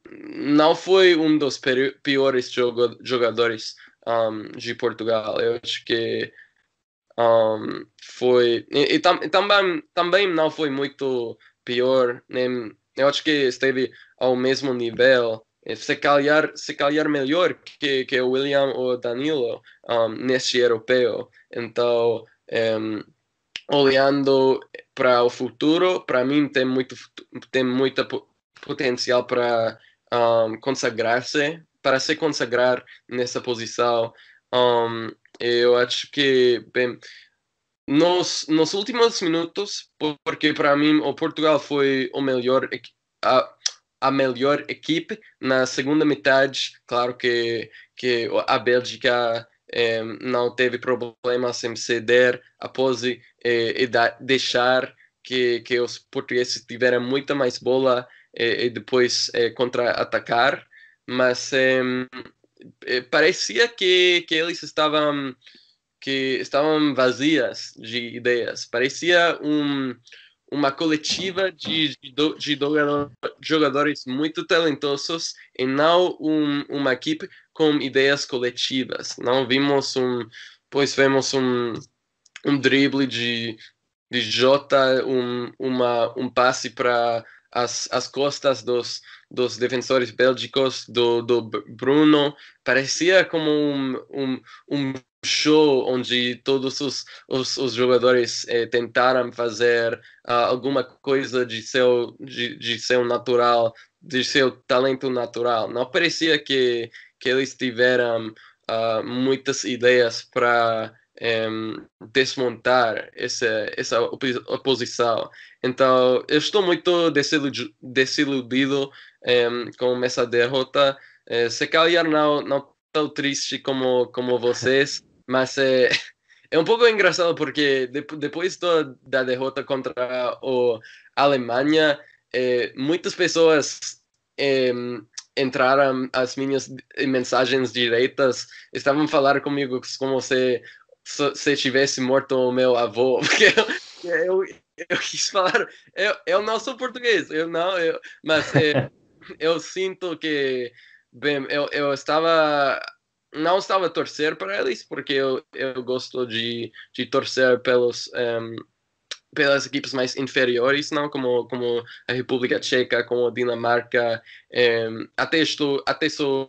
não foi um dos piores jogo, jogadores um, de Portugal. Eu acho que um, foi e, e, tam, e também, também não foi muito pior, nem, eu acho que esteve ao mesmo nível, se calhar, se calhar melhor que, que o William ou Danilo um, neste europeu. Então, um, olhando para o futuro, para mim tem muito tem muita potencial para um, consagrar-se, para se consagrar nessa posição. Um, eu acho que, bem, nos, nos últimos minutos, porque para mim o Portugal foi o melhor, a, a melhor equipe na segunda metade. Claro que, que a Bélgica eh, não teve problemas em ceder a pose eh, e da, deixar que, que os portugueses tiveram muita mais bola eh, e depois eh, contra-atacar, mas eh, parecia que, que eles estavam que estavam vazias de ideias. Parecia um, uma coletiva de, de, de jogadores muito talentosos e não um, uma equipe com ideias coletivas. Não vimos um, pois vemos um, um drible de, de Jota, um, uma, um passe para as, as costas dos, dos defensores bélgicos, do, do Bruno. Parecia como um, um, um show onde todos os, os, os jogadores eh, tentaram fazer uh, alguma coisa de seu, de, de seu natural, de seu talento natural. Não parecia que, que eles tiveram uh, muitas ideias para um, desmontar essa, essa oposição. Então, eu estou muito desiludido, desiludido um, com essa derrota. Uh, se calhar não, não tão triste como, como vocês, mas é, é um pouco engraçado porque de, depois do, da derrota contra a Alemanha, é, muitas pessoas é, entraram as minhas mensagens diretas, estavam a falar comigo como se, se tivesse morto o meu avô, porque eu, eu, eu quis falar, eu, eu não sou português, eu não, eu, mas é, eu sinto que, bem, eu, eu estava... não estava a torcer para eles, porque eu, eu gosto de, de torcer pelos, um, pelas equipes mais inferiores, não como, como a República Tcheca, como a Dinamarca, um, até, estou, até sou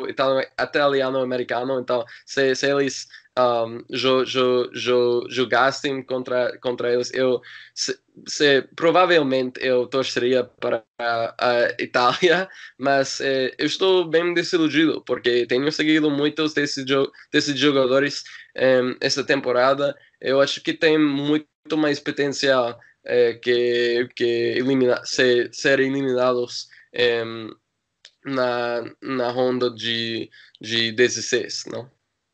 italiano-americano, então se, se eles um, jo, jo, jo, jogassem contra, contra eles, eu se, se, provavelmente eu torceria para a, a Itália, mas eh, eu estou bem desiludido, porque tenho seguido muitos desses, desses jogadores um, essa temporada. Eu acho que tem muito mais potencial eh, que, que elimina, ser, ser eliminados um, na, na ronda de, de dezesseis, não?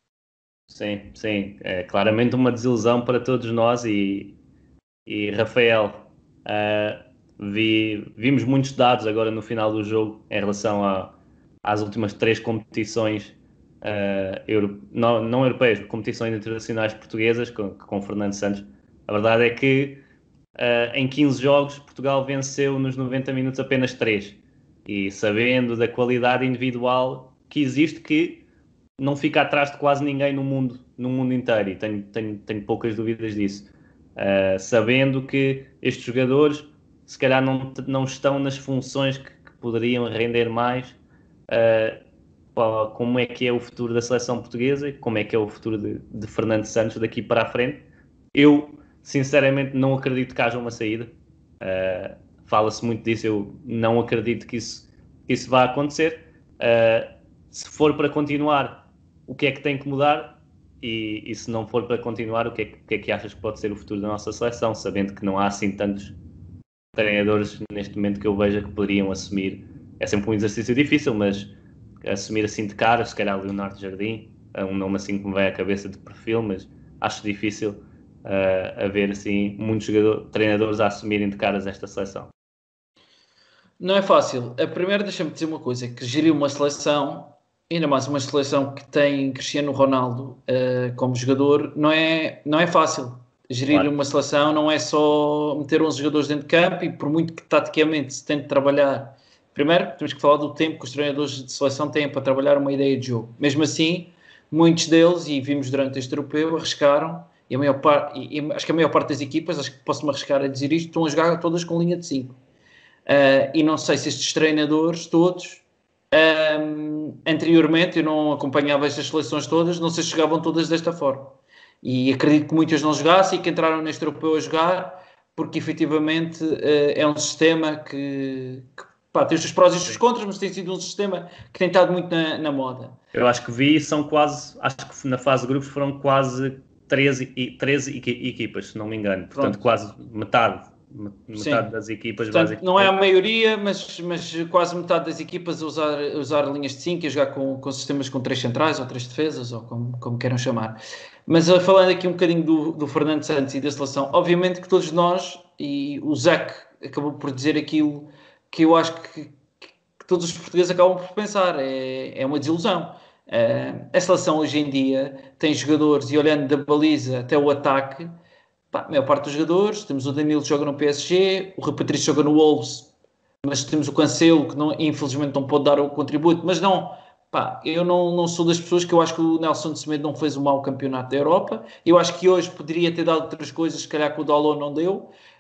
Sim, sim, é claramente uma desilusão para todos nós e, e Rafael, uh, vi, vimos muitos dados agora no final do jogo em relação a, às últimas três competições uh, euro, não, não europeias, competições internacionais portuguesas com, com Fernando Santos. A verdade é que uh, em quinze jogos Portugal venceu nos noventa minutos apenas três. E sabendo da qualidade individual que existe, que não fica atrás de quase ninguém no mundo, no mundo inteiro, e tenho, tenho, tenho poucas dúvidas disso. Uh, sabendo que estes jogadores se calhar não, não estão nas funções que, que poderiam render mais, uh, para como é que é o futuro da seleção portuguesa, como é que é o futuro de, de Fernando Santos daqui para a frente. Eu, sinceramente, não acredito que haja uma saída. Uh, Fala-se muito disso, eu não acredito que isso, que isso vá acontecer. Uh, se for para continuar, o que é que tem que mudar? E, e se não for para continuar, o que, é que, o que é que achas que pode ser o futuro da nossa seleção? Sabendo que não há assim tantos treinadores neste momento que eu veja que poderiam assumir. É sempre um exercício difícil, mas assumir assim de cara, se calhar Leonardo Jardim, é um nome assim que me vai à cabeça de perfil, mas acho difícil uh, haver assim muitos jogadores, treinadores a assumirem de caras esta seleção. Não é fácil. A primeira, deixa-me dizer uma coisa, que gerir uma seleção, ainda mais uma seleção que tem Cristiano Ronaldo uh, como jogador, não é, não é fácil. Gerir claro. Uma seleção não é só meter onze jogadores dentro de campo, e por muito que taticamente se tente trabalhar. Primeiro, temos que falar do tempo que os treinadores de seleção têm para trabalhar uma ideia de jogo. Mesmo assim, muitos deles, e vimos durante este europeu, arriscaram, e, a maior par, e, e acho que a maior parte das equipas, acho que posso-me arriscar a dizer isto, estão a jogar todas com linha de cinco. Uh, e não sei se estes treinadores todos, um, anteriormente, eu não acompanhava estas seleções todas, não sei se jogavam todas desta forma. E acredito que muitas não jogassem e que entraram neste europeu a jogar, porque efetivamente uh, é um sistema que, que pá, tem os seus prós e os seus contras, mas tem sido um sistema que tem estado muito na, na moda. Eu acho que vi, são quase, acho que na fase de grupos foram quase treze, treze equipas, se não me engano. Portanto, Pronto. quase metade. Metade Sim. das equipas. Portanto, não é a maioria, mas, mas quase metade das equipas a usar, a usar linhas de cinco e a jogar com, com sistemas com três centrais ou três defesas, ou como, como queiram chamar. Mas falando aqui um bocadinho do, do Fernando Santos e da seleção, obviamente que todos nós, e o Zac acabou por dizer aquilo que eu acho que, que todos os portugueses acabam por pensar, é, é uma desilusão. Uh, a seleção hoje em dia tem jogadores, e olhando da baliza até o ataque, pá, a maior parte dos jogadores, temos o Danilo que joga no P S G, o Rui Patrício joga no Wolves, mas temos o Cancelo que não, infelizmente não pode dar o contributo, mas não, pá, eu não, não sou das pessoas que eu acho que o Nelson de Semedo não fez um mau campeonato da Europa, eu acho que hoje poderia ter dado outras coisas, se calhar que o Dalot não deu,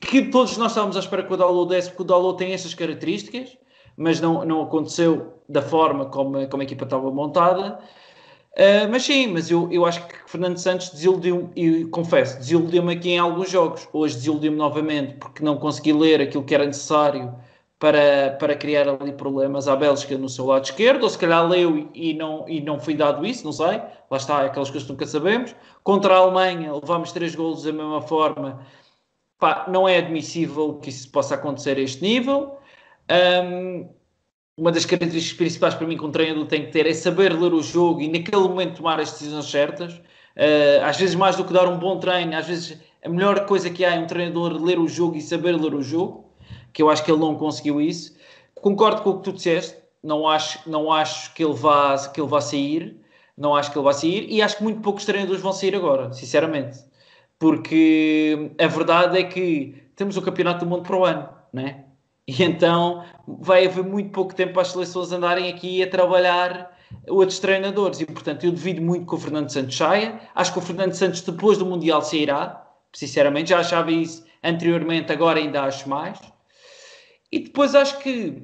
que todos nós estávamos à espera que o Dalot desse, porque o Dalot tem estas características, mas não, não aconteceu da forma como, como a equipa estava montada. Uh, mas sim, mas eu, eu acho que Fernando Santos desiludiu-me, e confesso, desiludiu-me aqui em alguns jogos. Hoje desiludiu-me novamente porque não consegui ler aquilo que era necessário para, para criar ali problemas à Bélgica no seu lado esquerdo, ou se calhar leu e, e, não, e não foi dado isso, não sei. Lá está, aquelas coisas que nunca sabemos. Contra a Alemanha, levámos três golos da mesma forma. Pá, não é admissível que isso possa acontecer a este nível. Um, uma das características principais para mim que um treinador tem que ter é saber ler o jogo e naquele momento tomar as decisões certas. Uh, às vezes mais do que dar um bom treino, às vezes a melhor coisa que há é um treinador ler o jogo e saber ler o jogo, que eu acho que ele não conseguiu isso. Concordo com o que tu disseste, não acho, não acho que, ele vá, que ele vá sair, não acho que ele vá sair, e acho que muito poucos treinadores vão sair agora, sinceramente. Porque a verdade é que temos o Campeonato do Mundo para o ano, né? E então vai haver muito pouco tempo para as seleções andarem aqui a trabalhar outros treinadores. E, portanto, eu devido muito que o Fernando Santos saia. Acho que o Fernando Santos, depois do Mundial, sairá. Sinceramente, já achava isso anteriormente, agora ainda acho mais. E depois acho que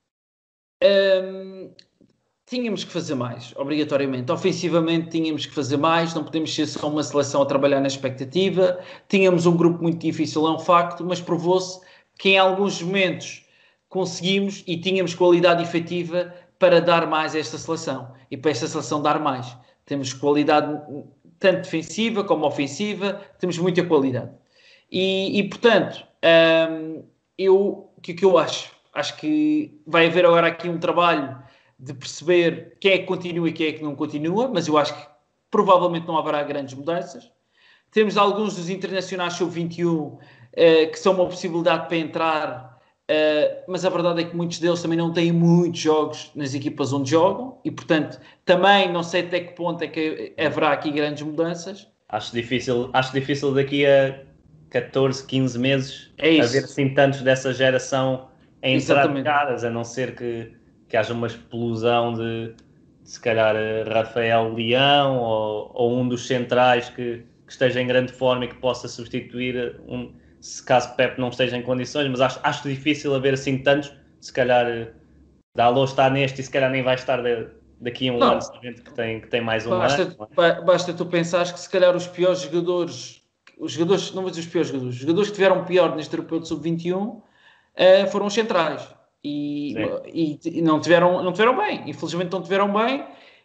hum, tínhamos que fazer mais, obrigatoriamente. Ofensivamente tínhamos que fazer mais, não podemos ser só uma seleção a trabalhar na expectativa. Tínhamos um grupo muito difícil, é um facto, mas provou-se que em alguns momentos conseguimos e tínhamos qualidade efetiva para dar mais a esta seleção. E para esta seleção dar mais. Temos qualidade tanto defensiva como ofensiva, temos muita qualidade. E, e portanto, hum, eu, o que é que eu acho? Acho que vai haver agora aqui um trabalho de perceber quem é que continua e quem é que não continua, mas eu acho que provavelmente não haverá grandes mudanças. Temos alguns dos internacionais sub vinte e um Uh, que são uma possibilidade para entrar, uh, mas a verdade é que muitos deles também não têm muitos jogos nas equipas onde jogam e, portanto, também não sei até que ponto é que haverá aqui grandes mudanças. Acho difícil, acho difícil daqui a catorze, quinze meses é haver assim tantos dessa geração a entrar de caras, a não ser que, que haja uma explosão de, de se calhar, Rafael Leão ou, ou um dos centrais que, que esteja em grande forma e que possa substituir um... se caso Pep não esteja em condições, mas acho, acho difícil haver assim tantos, se calhar Dalot está neste e se calhar nem vai estar de, daqui a um não. ano, sabendo que tem, que tem mais um basta, ano. Ba- basta tu pensares que se calhar os piores jogadores, os jogadores, não vou dizer os piores jogadores, os jogadores que tiveram pior neste europeu de sub vinte e um uh, foram os centrais e, e, e não, tiveram, não tiveram bem, infelizmente não tiveram bem.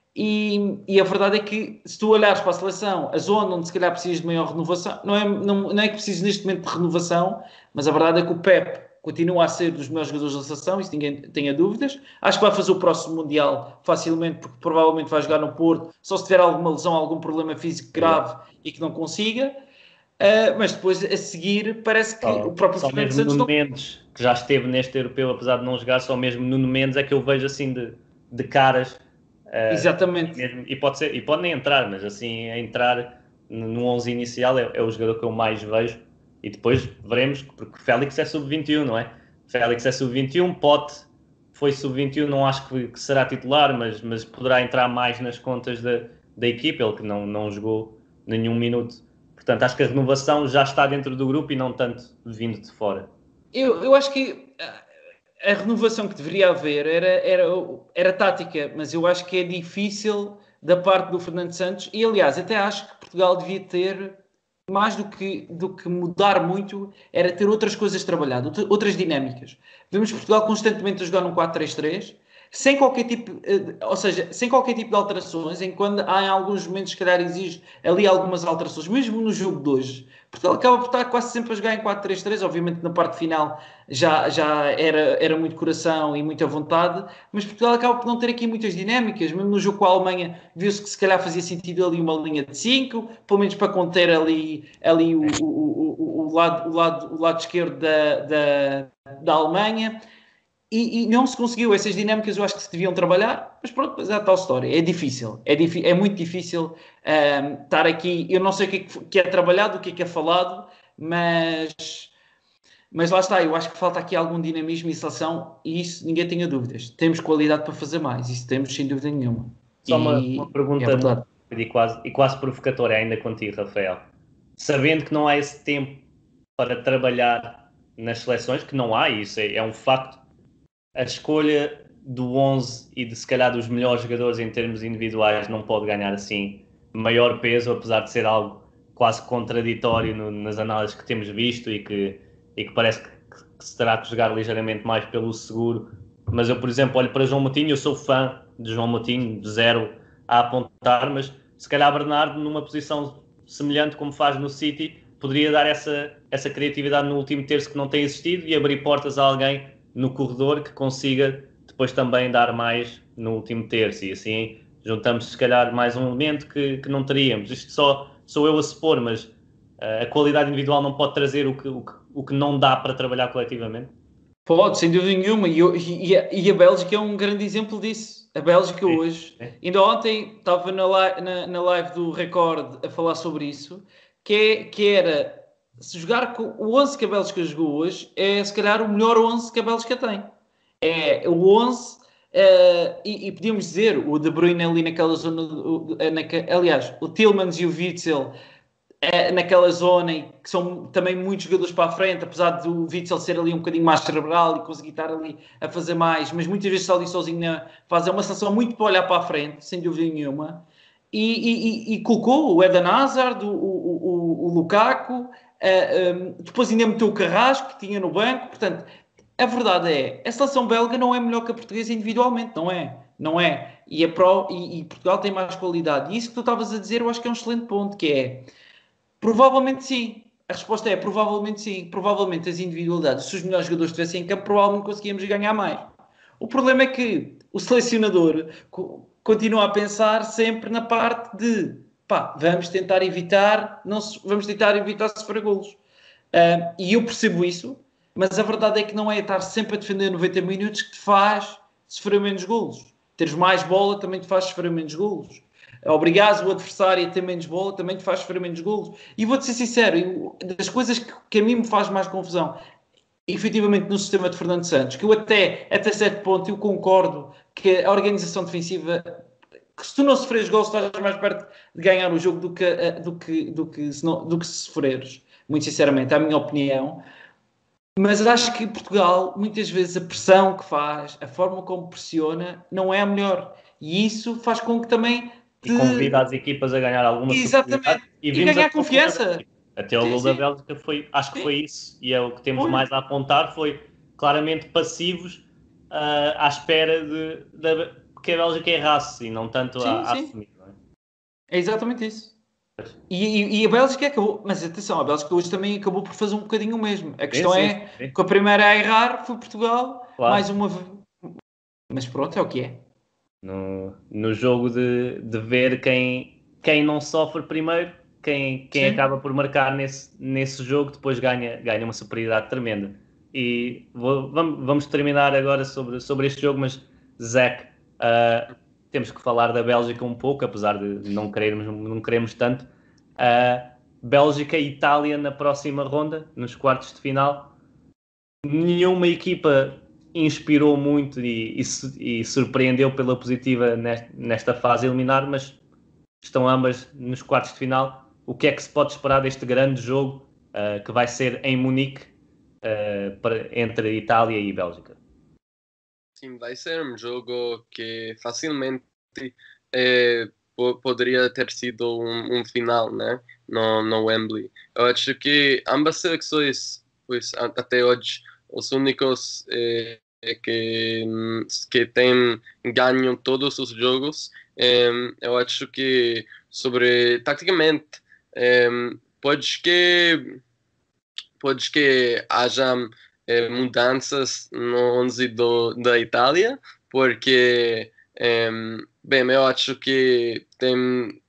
E, e a verdade é que se tu olhares para a seleção, a zona onde se calhar precisas de maior renovação, não é, não, não é que precisas neste momento de renovação, mas a verdade é que o Pep continua a ser dos melhores jogadores da seleção, isso ninguém tenha dúvidas. Acho que vai fazer o próximo Mundial facilmente, porque provavelmente vai jogar no Porto, só se tiver alguma lesão, algum problema físico grave é. e que não consiga. Uh, mas depois a seguir parece que só, o próprio só Fernando mesmo Santos Nuno não... Mendes, que já esteve neste europeu, apesar de não jogar, só mesmo Nuno Mendes é que eu vejo assim de, de caras. Uh, Exatamente. Mesmo, e, pode ser, e pode nem entrar, mas assim, a entrar no onze inicial é, é o jogador que eu mais vejo. E depois veremos, porque Félix é sub vinte e um, não é? Félix é sub vinte e um, Pote foi sub vinte e um, não acho que, que será titular, mas, mas poderá entrar mais nas contas da, da equipa, ele que não, não jogou nenhum minuto. Portanto, acho que a renovação já está dentro do grupo e não tanto vindo de fora. Eu, eu acho que a renovação que deveria haver era, era, era tática, mas eu acho que é difícil da parte do Fernando Santos e, aliás, até acho que Portugal devia ter, mais do que, do que mudar muito, era ter outras coisas trabalhadas, outras dinâmicas. Vemos Portugal constantemente a jogar num quatro três três, sem qualquer tipo, ou seja, sem qualquer tipo de alterações, em quando há em alguns momentos, se calhar, exige ali algumas alterações, mesmo no jogo de hoje. Portugal acaba por estar quase sempre a jogar em quatro três três, obviamente na parte final já, já era, era muito coração e muita vontade, mas Portugal acaba por não ter aqui muitas dinâmicas. Mesmo no jogo com a Alemanha viu-se que se calhar fazia sentido ali uma linha de cinco, pelo menos para conter ali, ali o, o, o, o, lado, o, lado, o lado esquerdo da, da, da Alemanha. E, e não se conseguiu. Essas dinâmicas eu acho que se deviam trabalhar, mas pronto, mas é a tal história. É difícil, é, é muito difícil um, estar aqui. Eu não sei o que é, que é trabalhado, o que é que é falado, mas, mas lá está. Eu acho que falta aqui algum dinamismo e seleção, e isso ninguém tenha dúvidas. Temos qualidade para fazer mais, isso temos sem dúvida nenhuma. Só e, uma, uma pergunta é e, quase, e quase provocatória ainda contigo, Rafael. Sabendo que não há esse tempo para trabalhar nas seleções, que não há, isso é, é um facto. A escolha do onze e de se calhar dos melhores jogadores em termos individuais não pode ganhar assim maior peso, apesar de ser algo quase contraditório no, nas análises que temos visto e que, e que parece que, que se terá que jogar ligeiramente mais pelo seguro. Mas eu, por exemplo, olho para João Moutinho, eu sou fã de João Moutinho, de zero a apontar, mas se calhar Bernardo, numa posição semelhante como faz no City, poderia dar essa, essa criatividade no último terço que não tem existido e abrir portas a alguém no corredor que consiga depois também dar mais no último terço, e assim juntamos se calhar mais um elemento que, que não teríamos. Isto só sou eu a supor, mas uh, a qualidade individual não pode trazer o que, o, que, o que não dá para trabalhar coletivamente? Pode, sem dúvida nenhuma, e, e, e a Bélgica é um grande exemplo disso. A Bélgica sim, hoje, sim. Ainda ontem estava na live, na, na live do Record a falar sobre isso, que, é, que era, se jogar com o onze que a Bélgica jogou hoje, é se calhar o melhor onze que a Bélgica tem. É o onze, uh, e, e podíamos dizer, o De Bruyne ali naquela zona, o, naque, aliás, o Tielemans e o Witsel uh, naquela zona, que são também muitos jogadores para a frente, apesar do Witsel ser ali um bocadinho mais cerebral e conseguir estar ali a fazer mais, mas muitas vezes está ali sozinho na fase, é uma seleção muito para olhar para a frente, sem dúvida nenhuma, e, e, e, e colocou o Eden Hazard, o, o, o, o Lukaku, uh, um, depois ainda meteu o Carrasco, que tinha no banco, portanto... A verdade é, a seleção belga não é melhor que a portuguesa individualmente, não é? Não é. E, a Pro, e, e Portugal tem mais qualidade. E isso que tu estavas a dizer, eu acho que é um excelente ponto, que é, provavelmente sim. A resposta é, provavelmente sim. Provavelmente as individualidades, se os melhores jogadores estivessem em campo, provavelmente conseguíamos ganhar mais. O problema é que o selecionador continua a pensar sempre na parte de, pá, vamos tentar evitar, não se, vamos tentar evitar sofrer golos. Uh, e eu percebo isso, mas a verdade é que não é estar sempre a defender noventa minutos que te faz sofrer menos golos. Teres mais bola também te faz sofrer menos golos. Obrigares o adversário a ter menos bola também te faz sofrer menos golos. E vou-te ser sincero, das coisas que, que a mim me faz mais confusão, efetivamente no sistema de Fernando Santos, que eu até, até certo ponto eu concordo que a organização defensiva, que se tu não sofreres golos estás mais perto de ganhar o jogo do que, do que, do que, se, não, do que se sofreres. Muito sinceramente, é a minha opinião. Mas acho que Portugal, muitas vezes, a pressão que faz, a forma como pressiona, não é a melhor. E isso faz com que também... Te... E convida as equipas a ganhar alguma Exatamente. E, e ganhar confiança. Até o gol da Bélgica foi... Acho que sim. Foi isso. E é o que temos foi. mais a apontar. Foi claramente passivos uh, à espera de, de que a Bélgica errasse e não tanto sim, a, a assumir. Não é? É exatamente isso. E, e, e a Bélgica acabou, mas atenção, a Bélgica hoje também acabou por fazer um bocadinho o mesmo. A questão sim, sim, é sim. que a primeira a errar foi Portugal, claro. Mais uma vez. Mas pronto, é o que é. No, no jogo de, de ver quem, quem não sofre primeiro, quem, quem acaba por marcar nesse, nesse jogo, depois ganha, ganha uma superioridade tremenda. E vou, vamos, vamos terminar agora sobre, sobre este jogo, mas Zach, uh, temos que falar da Bélgica um pouco, apesar de não querermos, não queremos tanto. Uh, Bélgica e Itália na próxima ronda, nos quartos de final. Nenhuma equipa inspirou muito e, e, e surpreendeu pela positiva nesta, nesta fase eliminar, mas estão ambas nos quartos de final. O que é que se pode esperar deste grande jogo uh, que vai ser em Munique uh, para, entre Itália e Bélgica? Sim, vai ser um jogo que facilmente é, poderia ter sido um, um final, né? no, no Wembley. Eu acho que ambas seleções, pois, até hoje, os únicos é, que, que têm ganho todos os jogos, é, eu acho que sobre taticamente é, pode que pode que haja é, mudanças no onze do, da Itália, porque é, bem, eu acho que tem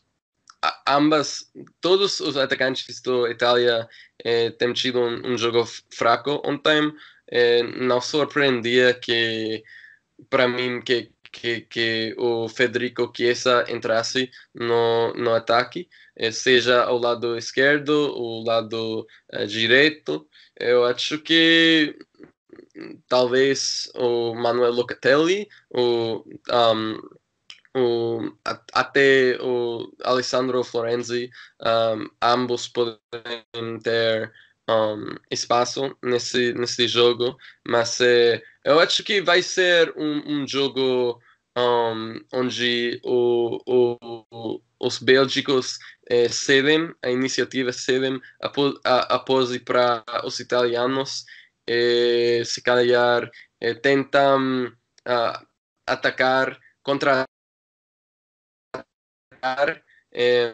ambas, todos os atacantes da Itália eh, têm tido um, um jogo fraco ontem. Eh, não surpreendia que, para mim, que, que, que o Federico Chiesa entrasse no, no ataque, eh, seja ao lado esquerdo ou lado uh, direito. Eu acho que talvez o Manuel Locatelli, o um, O, até o Alessandro Florenzi, um, ambos podem ter um, espaço nesse, nesse jogo, mas é, eu acho que vai ser um, um jogo um, onde o, o, os bélgicos é, cedem, a iniciativa cedem após, a, após ir para os italianos, é, se calhar é, tentam uh, atacar, contra e,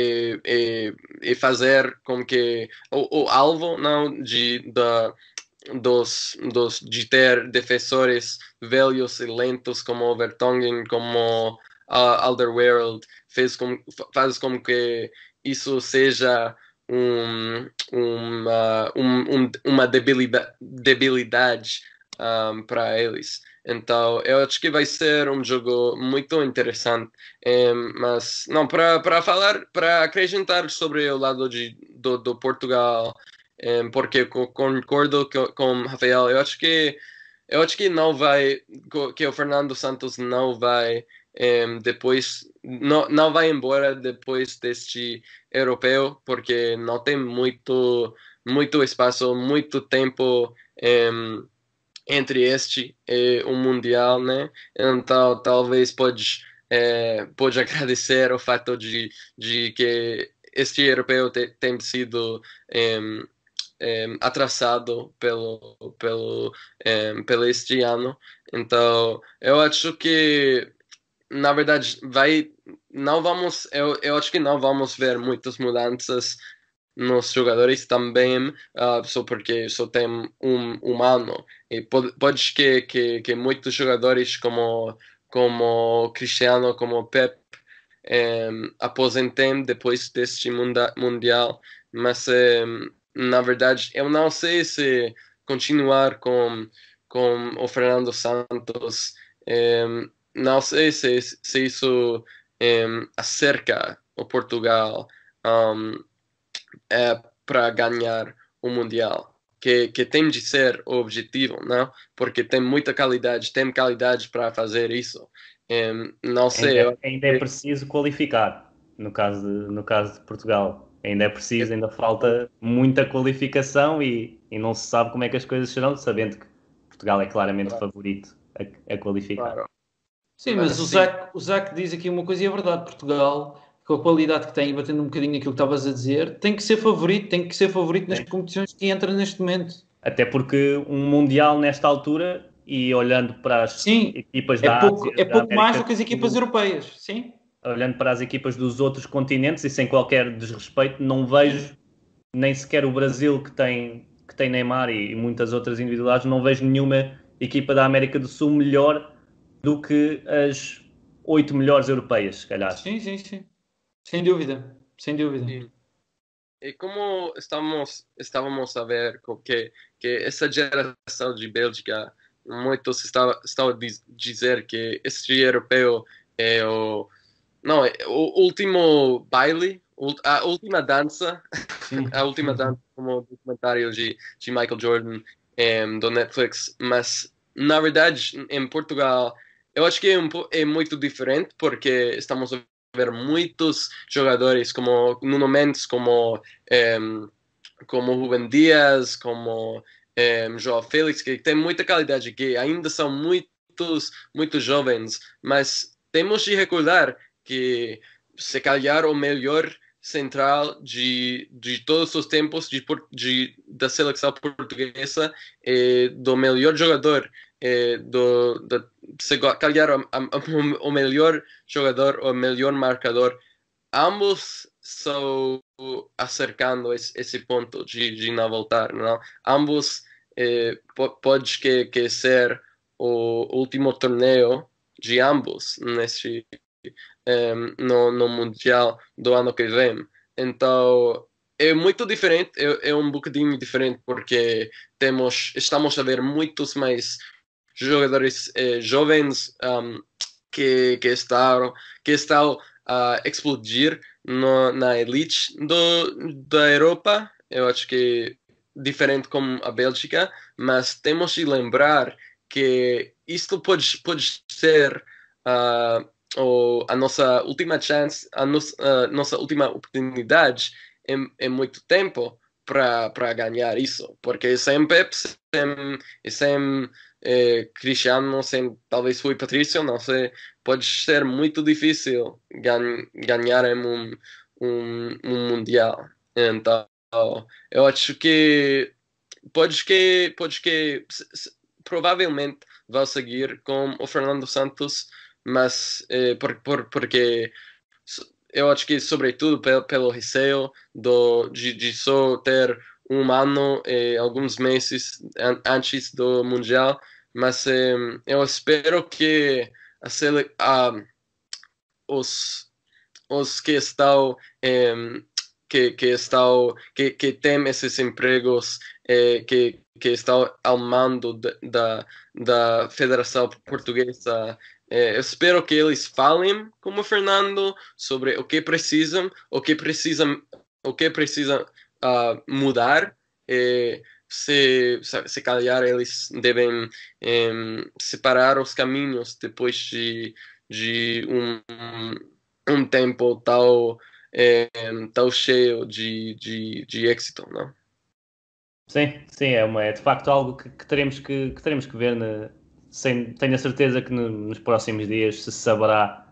e, e fazer com que o, o alvo não de da dos, dos de ter defensores velhos e lentos como Vertonghen, como uh, Alderweireld, fez com, faz com que isso seja um, uma, um, uma debilidade, debilidade um, para eles. Então, eu acho que vai ser um jogo muito interessante. Um, mas, não, para, para falar, para acrescentar sobre o lado de, do, do Portugal, um, porque concordo com, com o Rafael, eu acho que eu acho que não vai, que o Fernando Santos não vai um, depois, não, não vai embora depois deste europeu, porque não tem muito, muito espaço, muito tempo um, entre este e o Mundial, né? Então, talvez pode, é, pode agradecer o fato de, de que este europeu te, tem sido um, um, atrasado pelo, pelo, um, pelo este ano. Então, eu acho que, na verdade, vai, não vamos, eu, eu acho que não vamos ver muitas mudanças nos jogadores também, uh, só porque só tem um, um ano. E pode, pode que, que, que muitos jogadores como, como Cristiano, como Pep, um, aposentem depois deste munda, Mundial, mas um, na verdade eu não sei se continuar com, com o Fernando Santos, um, não sei se, se isso um, acerca o Portugal um, é, para ganhar o Mundial, que, que tem de ser o objetivo, não? Porque tem muita qualidade, tem qualidade para fazer isso. Um, não sei. Ainda, Eu... é, ainda é preciso qualificar, no caso de, no caso de Portugal. Ainda é preciso, ainda falta muita qualificação e, e não se sabe como é que as coisas serão, sabendo que Portugal é claramente Claro, favorito a, a qualificar. claro. Sim, mas o Zac, o Zac diz aqui uma coisa e é verdade. Portugal, com a qualidade que tem, e batendo um bocadinho aquilo que estavas a dizer, tem que ser favorito, tem que ser favorito nas Sim. competições que entra neste momento. Até porque um Mundial nesta altura, e olhando para as Sim, equipas é da pouco, Ásia, é da pouco mais América do que as do equipas Sul, europeias. Sim, olhando para as equipas dos outros continentes e sem qualquer desrespeito, não vejo nem sequer o Brasil que tem, que tem Neymar e, e muitas outras individualidades, não vejo nenhuma equipa da América do Sul melhor do que as oito melhores europeias, se calhar. sim, sim, sim. Sem dúvida, sem dúvida. Sim. E como estamos, estávamos a ver que, que essa geração de Bélgica, muitos estavam, estavam a dizer que este europeu é o, não, é o último baile, a última dança, a última dança, como o documentário de, de Michael Jordan um, do Netflix, mas na verdade em Portugal eu acho que é, um, é muito diferente porque estamos a ver muitos jogadores como Nuno Mendes, como um, como Rubem Dias, como um, João Félix, que tem muita qualidade, que ainda são muitos, muito jovens, mas temos de recordar que se calhar o melhor central de, de todos os tempos de, de, da seleção portuguesa, é, do melhor jogador, é, do, do, se calhar o, o, o melhor jogador, o melhor marcador, ambos estão acercando esse, esse ponto de, de não voltar, não? Ambos eh, pode que, que ser o último torneio de ambos nesse um, no, no Mundial do ano que vem. Então é muito diferente, é, é um bocadinho diferente porque temos, estamos a ver muitos mais jogadores eh, jovens um, que, que estão, que estão a explodir no, na elite do, da Europa. Eu acho que diferente como a Bélgica, mas temos de lembrar que isto pode, pode ser uh, o, a nossa última chance, a, no, a nossa última oportunidade em, em muito tempo, para para ganhar isso, porque sem Pep, sem, sem eh, Cristiano, sem talvez Rui Patrício, não sei, pode ser muito difícil gan ganhar um, um, um mundial. Então, eu acho que podes que podes que provavelmente vai seguir com o Fernando Santos, mas eh, por, por, porque eu acho que sobretudo pelo, pelo receio do, de, de só ter um ano e alguns meses an antes do Mundial, mas eh, eu espero que a sele a, os, os que estão eh, que, que estão que, que têm esses empregos eh, que que estão ao mando da da Federação Portuguesa, eh, eu espero que eles falem como o Fernando sobre o que precisam, o que precisam, o que precisa uh, mudar. Eh, se, se calhar eles devem eh, separar os caminhos depois de, de um, um tempo tão, eh, tão cheio de, de, de êxito, não? Sim, sim, é, uma, é de facto algo que, que, teremos, que, que teremos que ver. Na, sem, tenho a certeza que no, nos próximos dias se saberá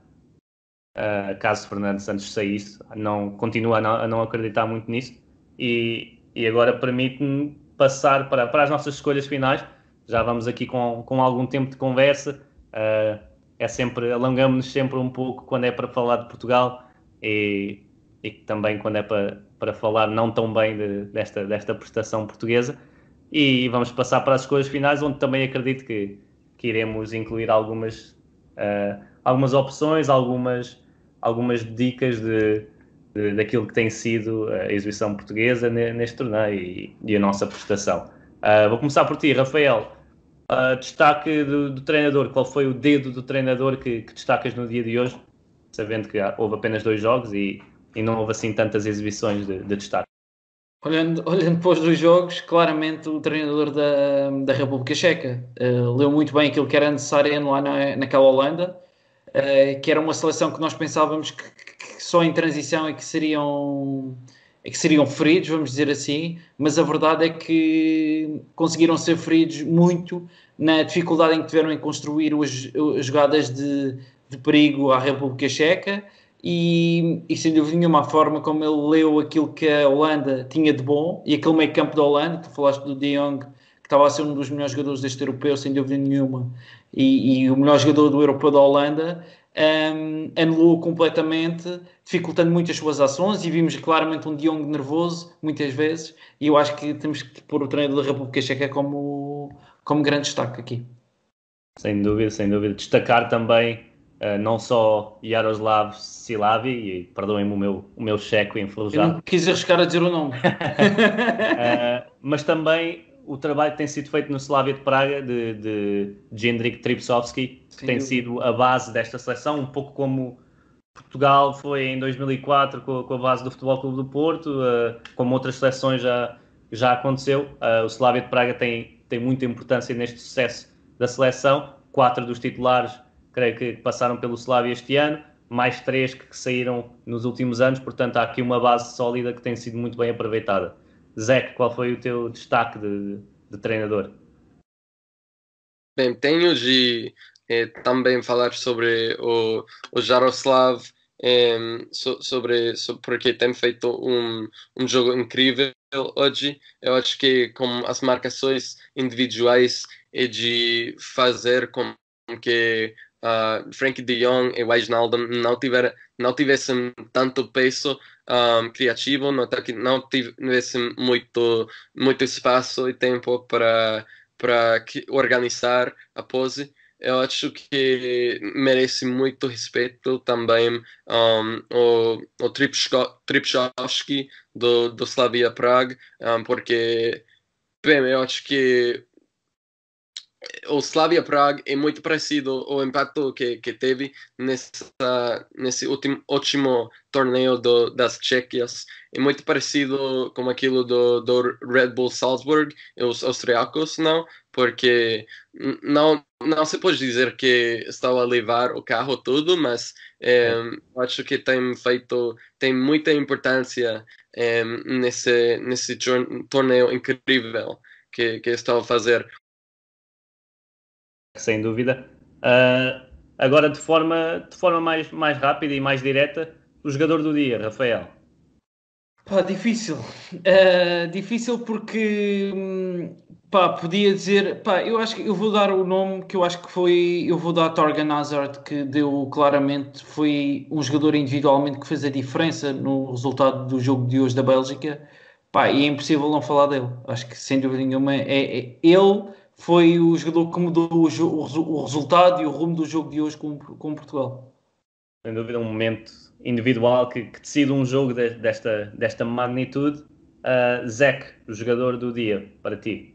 uh, caso Fernando Santos saísse. Não, continuo a não, a não acreditar muito nisso. E, e agora permite-me passar para, para as nossas escolhas finais. Já vamos aqui com, com algum tempo de conversa. Uh, é sempre, alongamos-nos sempre um pouco quando é para falar de Portugal e, e também quando é para, para falar não tão bem de, desta, desta prestação portuguesa. E vamos passar para as escolhas finais, onde também acredito que, que iremos incluir algumas, uh, algumas opções, algumas, algumas dicas de, de, daquilo que tem sido a exibição portuguesa neste torneio e, e a nossa prestação. Uh, vou começar por ti, Rafael. Uh, destaque do, do treinador, qual foi o dedo do treinador que, que destacas no dia de hoje, sabendo que houve apenas dois jogos e, e não houve assim tantas exibições de, de destaque? Olhando, olhando para os dois jogos, claramente o treinador da, da República Checa uh, leu muito bem aquilo que era necessário lá na, naquela Holanda, uh, que era uma seleção que nós pensávamos que, que só em transição é que seriam, é que seriam feridos, vamos dizer assim, mas a verdade é que conseguiram ser feridos muito na dificuldade em que tiveram em construir as, as jogadas de, de perigo à República Checa. E, e sem dúvida nenhuma a forma como ele leu aquilo que a Holanda tinha de bom e aquele meio campo da Holanda, tu falaste do De Jong, que estava a ser um dos melhores jogadores deste europeu, sem dúvida nenhuma, e, e o melhor jogador do europeu da Holanda, um, anulou completamente, dificultando muito as suas ações, e vimos claramente um De Jong nervoso muitas vezes, e eu acho que temos que pôr o treinador da República Checa como, como grande destaque aqui. Sem dúvida, sem dúvida. Destacar também Uh, não só Jaroslav Silavi, e perdoem-me o meu, o meu checo enferrujado. Eu não quis arriscar a dizer o nome. uh, mas também o trabalho que tem sido feito no Slavia de Praga, de, de Jindřich Tripsovski, que tem sido a base desta seleção, um pouco como Portugal foi em dois mil e quatro com, com a base do Futebol Clube do Porto, uh, como outras seleções já, já aconteceu. Uh, o Slavia de Praga tem, tem muita importância neste sucesso da seleção. Quatro dos titulares creio que passaram pelo Slavia este ano, mais três que saíram nos últimos anos, portanto há aqui uma base sólida que tem sido muito bem aproveitada. Zé, qual foi o teu destaque de, de treinador? Bem, tenho de eh, também falar sobre o, o Jaroslav, eh, so, sobre, sobre porque tem feito um, um jogo incrível hoje. Eu acho que com as marcações individuais e de fazer com que Uh, Frankie de Jong e Wijnaldum não, tiver, não tivessem tanto peso um, criativo, não, não tivessem muito, muito espaço e tempo para, para organizar a pose. Eu acho que merece muito respeito também um, o, o Tripshovski do, do Slavia Prague, um, porque bem, eu acho que o Slavia Prague é muito parecido ao impacto que, que teve nessa, nesse último, último torneio do, das Tchequias. É muito parecido com aquilo do, do Red Bull Salzburg, os austriacos, não? Porque não, não se pode dizer que estão a levar o carro tudo, mas é, acho que tem feito, tem muita importância um, nesse, nesse torneio incrível que, que estava a fazer. Sem dúvida. Uh, agora, de forma, de forma mais, mais rápida e mais direta, o jogador do dia, Rafael. Pá, difícil. Uh, difícil porque, hum, pá, podia dizer, pá, eu acho que eu vou dar o nome que eu acho que foi, eu vou dar Torgan Hazard, que deu claramente, foi um jogador individualmente que fez a diferença no resultado do jogo de hoje da Bélgica. Pá, e é impossível não falar dele. Acho que sem dúvida nenhuma é, é ele foi o jogador que mudou o, o, o resultado e o rumo do jogo de hoje com, com Portugal. Sem dúvida, um momento individual que, que decide um jogo de, desta, desta magnitude. Uh, Zach, o jogador do dia, para ti.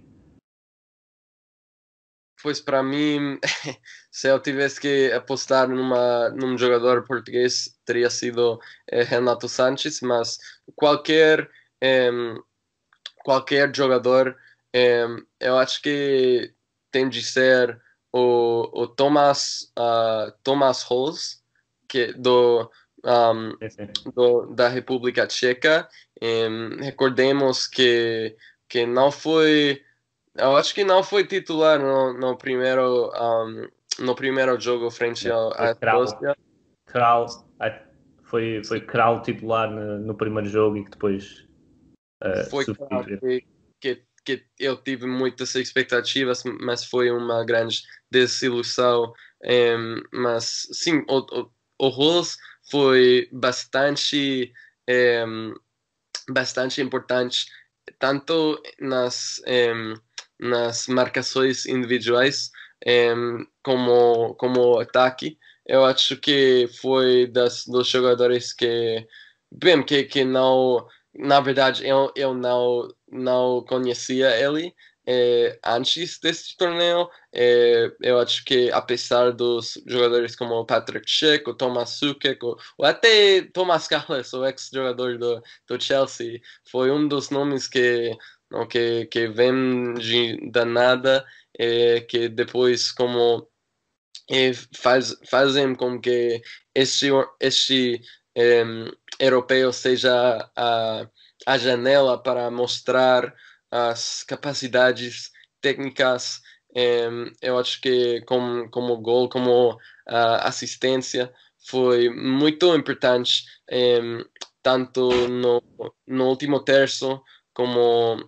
Pois para mim, se eu tivesse que apostar numa, num jogador português, teria sido eh, Renato Sanches, mas qualquer, eh, qualquer jogador, eh, eu acho que tem de ser o, o Thomas, uh, Thomas Holz, que do, um, Sim, sim. do, da República Tcheca. Um, recordemos que, que não foi, eu acho que não foi titular no, no primeiro um, no primeiro jogo frente ao- à Escócia. Kral, foi, foi Kral titular no, no primeiro jogo e que depois uh, Foi claro que, que, que eu tive muitas expectativas, mas foi uma grande desilusão. Um, mas sim, o, o, o Rose foi bastante um, bastante importante, tanto nas um, nas marcações individuais um, como como ataque. Eu acho que foi das dos jogadores que bem que que não, na verdade eu, eu não não conhecia ele eh, antes desse torneio. Eh, eu acho que apesar dos jogadores como o Patrick Schick, o Thomas Suchek, ou, ou até Thomas Carles, o ex-jogador do, do Chelsea, foi um dos nomes que não, que, que vem de, da nada, eh, que depois como eh, faz, fazem com que este, este um, europeu seja a, a janela para mostrar as capacidades técnicas. Um, eu acho que como, como gol, como uh, assistência, foi muito importante, um, tanto no, no último terço como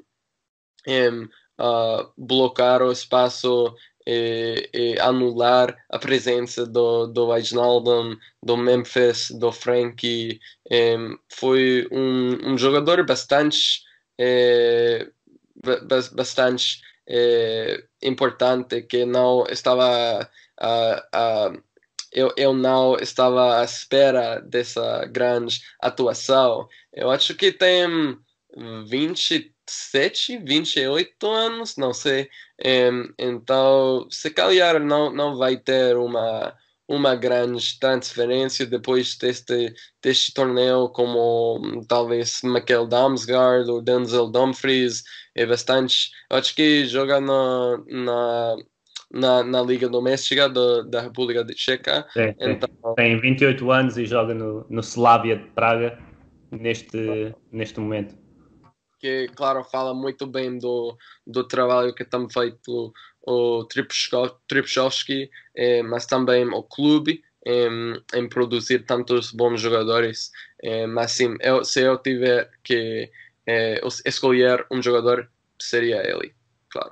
um, uh, bloquear o espaço e, e anular a presença do, do Wijnaldum, do Memphis, do Frankie. Um, foi um, um jogador bastante eh, bastante eh, importante, que não estava a, a eu, eu não estava à espera dessa grande atuação. Eu acho que tem vinte e sete, vinte e oito anos, não sei. Em, então, se calhar não, não vai ter uma, uma grande transferência depois deste, deste torneio, como hum, talvez Michael Damsgaard ou Denzel Dumfries. É bastante. Eu acho que joga na, na, na, na Liga Doméstica do, da República Tcheca. Sim, sim. Então, tem vinte e oito anos e joga no, no Slavia de Praga neste, neste momento. Que, claro, fala muito bem do, do trabalho que tem feito o Tripchowski, eh, mas também o clube em, em produzir tantos bons jogadores. Eh, mas sim, eu, se eu tiver que eh, escolher um jogador, seria ele, claro.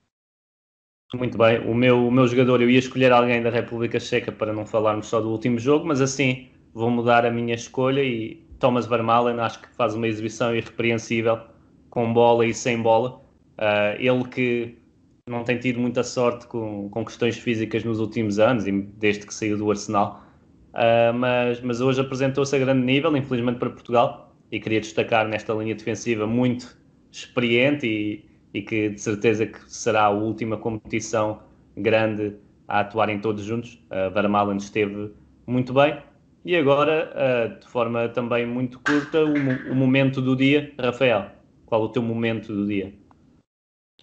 Muito bem, o meu, o meu jogador, eu ia escolher alguém da República Checa para não falarmos só do último jogo, mas assim vou mudar a minha escolha e Thomas Vermaelen acho que faz uma exibição irrepreensível, com bola e sem bola. Uh, ele que não tem tido muita sorte com, com questões físicas nos últimos anos, e desde que saiu do Arsenal, uh, mas, mas hoje apresentou-se a grande nível, infelizmente para Portugal, e queria destacar nesta linha defensiva muito experiente e e que de certeza que será a última competição grande a atuar em todos juntos. Uh, Vermaelen esteve muito bem. E agora, uh, de forma também muito curta, o, o momento do dia. Rafael, qual o teu momento do dia?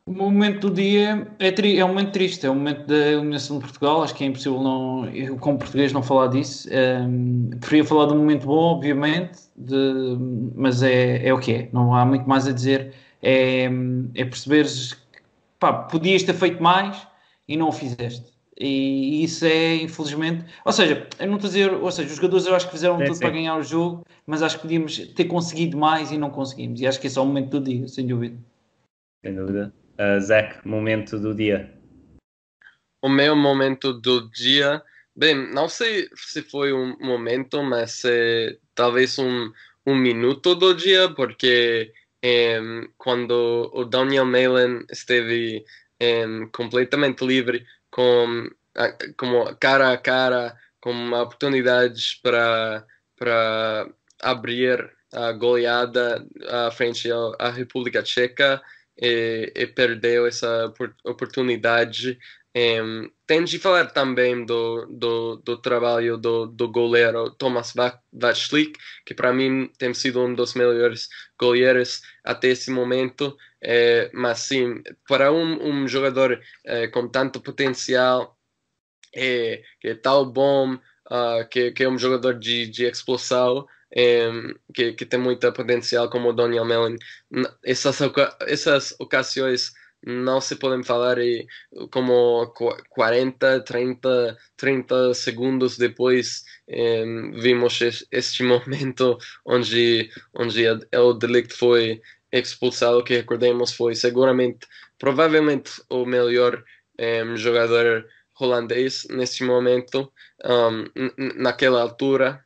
O momento do dia é, tri- é um momento triste, é um momento da eliminação de Portugal. Acho que é impossível não, eu, como português, não falar disso. Um, preferia falar de um momento bom, obviamente, de- mas é, é o que é, não há muito mais a dizer. É, é perceberes que pá, podias ter feito mais e não o fizeste. E isso é, infelizmente. Ou seja, eu não estou a dizer, ou seja, os jogadores eu acho que fizeram Sim, tudo para sim, ganhar o jogo, mas acho que podíamos ter conseguido mais e não conseguimos. E acho que esse é o momento do dia, sem dúvida. sem dúvida. Uh, Zach, momento do dia. O meu momento do dia, bem, não sei se foi um momento, mas é, talvez um, um minuto do dia, porque em, quando o Daniel Malen esteve em, completamente livre, com, a- como cara a cara, com oportunidades para, para abrir a goleada à frente ao- à República Tcheca, e, e perdeu essa opor- oportunidade. Em, tem de falar também do, do, do trabalho do, do goleiro Thomas Vaclik, que para mim tem sido um dos melhores goleiros até esse momento. É, mas sim, para um, um jogador é, com tanto potencial, é, que é tão bom, uh, que, que é um jogador de, de explosão, é, que, que tem muito potencial como o Daniel Mellon. Essas, essas ocasiões não se podem falar e como quarenta, trinta, trinta segundos depois é, vimos este momento onde, onde o De Ligt foi expulsado, que recordemos foi seguramente, provavelmente o melhor é, jogador holandês nesse momento, um, naquela altura.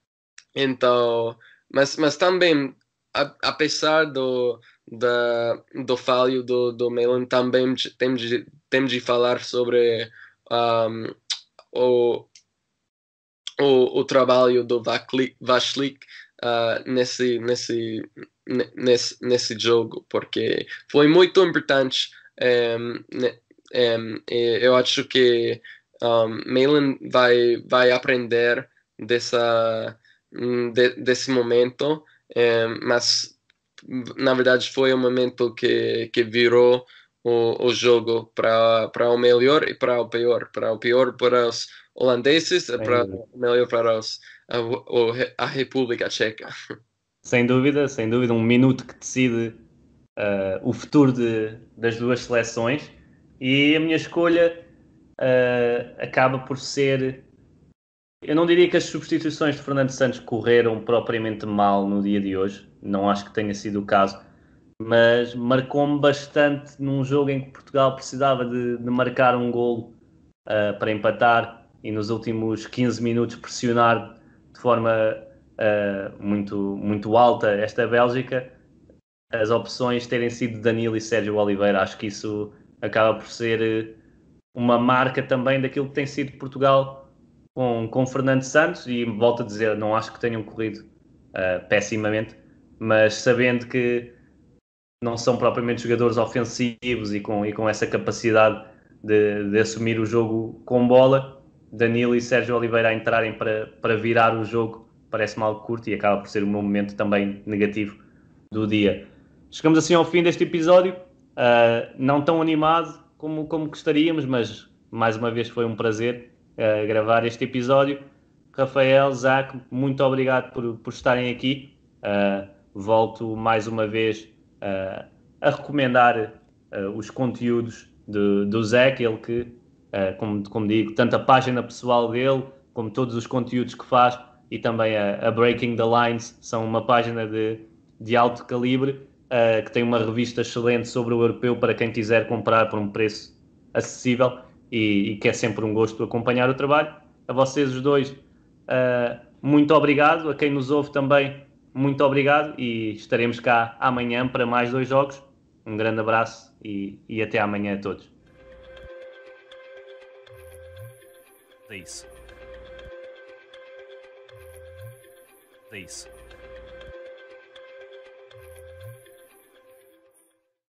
Então, mas, mas também, a, apesar do, da, do falho do, do Milan, também temos de, temos de falar sobre um, o, o, o trabalho do Vaclik uh, nesse, nesse, nesse, nesse jogo, porque foi muito importante. Um, um, eu acho que um, Milan vai, vai aprender dessa, de, desse momento, um, mas na verdade foi um momento que, que virou o, o jogo para, para o melhor e para o pior. Para o pior para os holandeses, Sem para dúvida. o melhor para os, a, a República Tcheca. Sem dúvida, sem dúvida, um minuto que decide uh, o futuro de, das duas seleções. E a minha escolha uh, acaba por ser. Eu não diria que as substituições de Fernando Santos correram propriamente mal no dia de hoje, não acho que tenha sido o caso, mas marcou-me bastante num jogo em que Portugal precisava de, de marcar um golo uh, para empatar e nos últimos quinze minutos pressionar de forma uh, muito, muito alta esta Bélgica. As opções terem sido Danilo e Sérgio Oliveira, acho que isso acaba por ser uma marca também daquilo que tem sido Portugal com, com Fernando Santos, e volto a dizer, não acho que tenham corrido uh, pessimamente, mas sabendo que não são propriamente jogadores ofensivos e com, e com essa capacidade de, de assumir o jogo com bola, Danilo e Sérgio Oliveira a entrarem para, para virar o jogo parece-me algo curto e acaba por ser o meu momento também negativo do dia. Chegamos assim ao fim deste episódio, uh, não tão animado como, como gostaríamos, mas mais uma vez foi um prazer uh, gravar este episódio. Rafael, Zac, muito obrigado por, por estarem aqui. Uh, volto mais uma vez uh, a recomendar uh, os conteúdos de, do Zac, ele que, uh, como, como digo, tanto a página pessoal dele, como todos os conteúdos que faz, e também a, a Breaking the Lines, são uma página de, de alto calibre, uh, que tem uma revista excelente sobre o europeu para quem quiser comprar por um preço acessível, e, e que é sempre um gosto acompanhar o trabalho. A vocês os dois, uh, muito obrigado. A quem nos ouve também, muito obrigado, e estaremos cá amanhã para mais dois jogos. Um grande abraço e, e até amanhã a todos. É isso. É isso.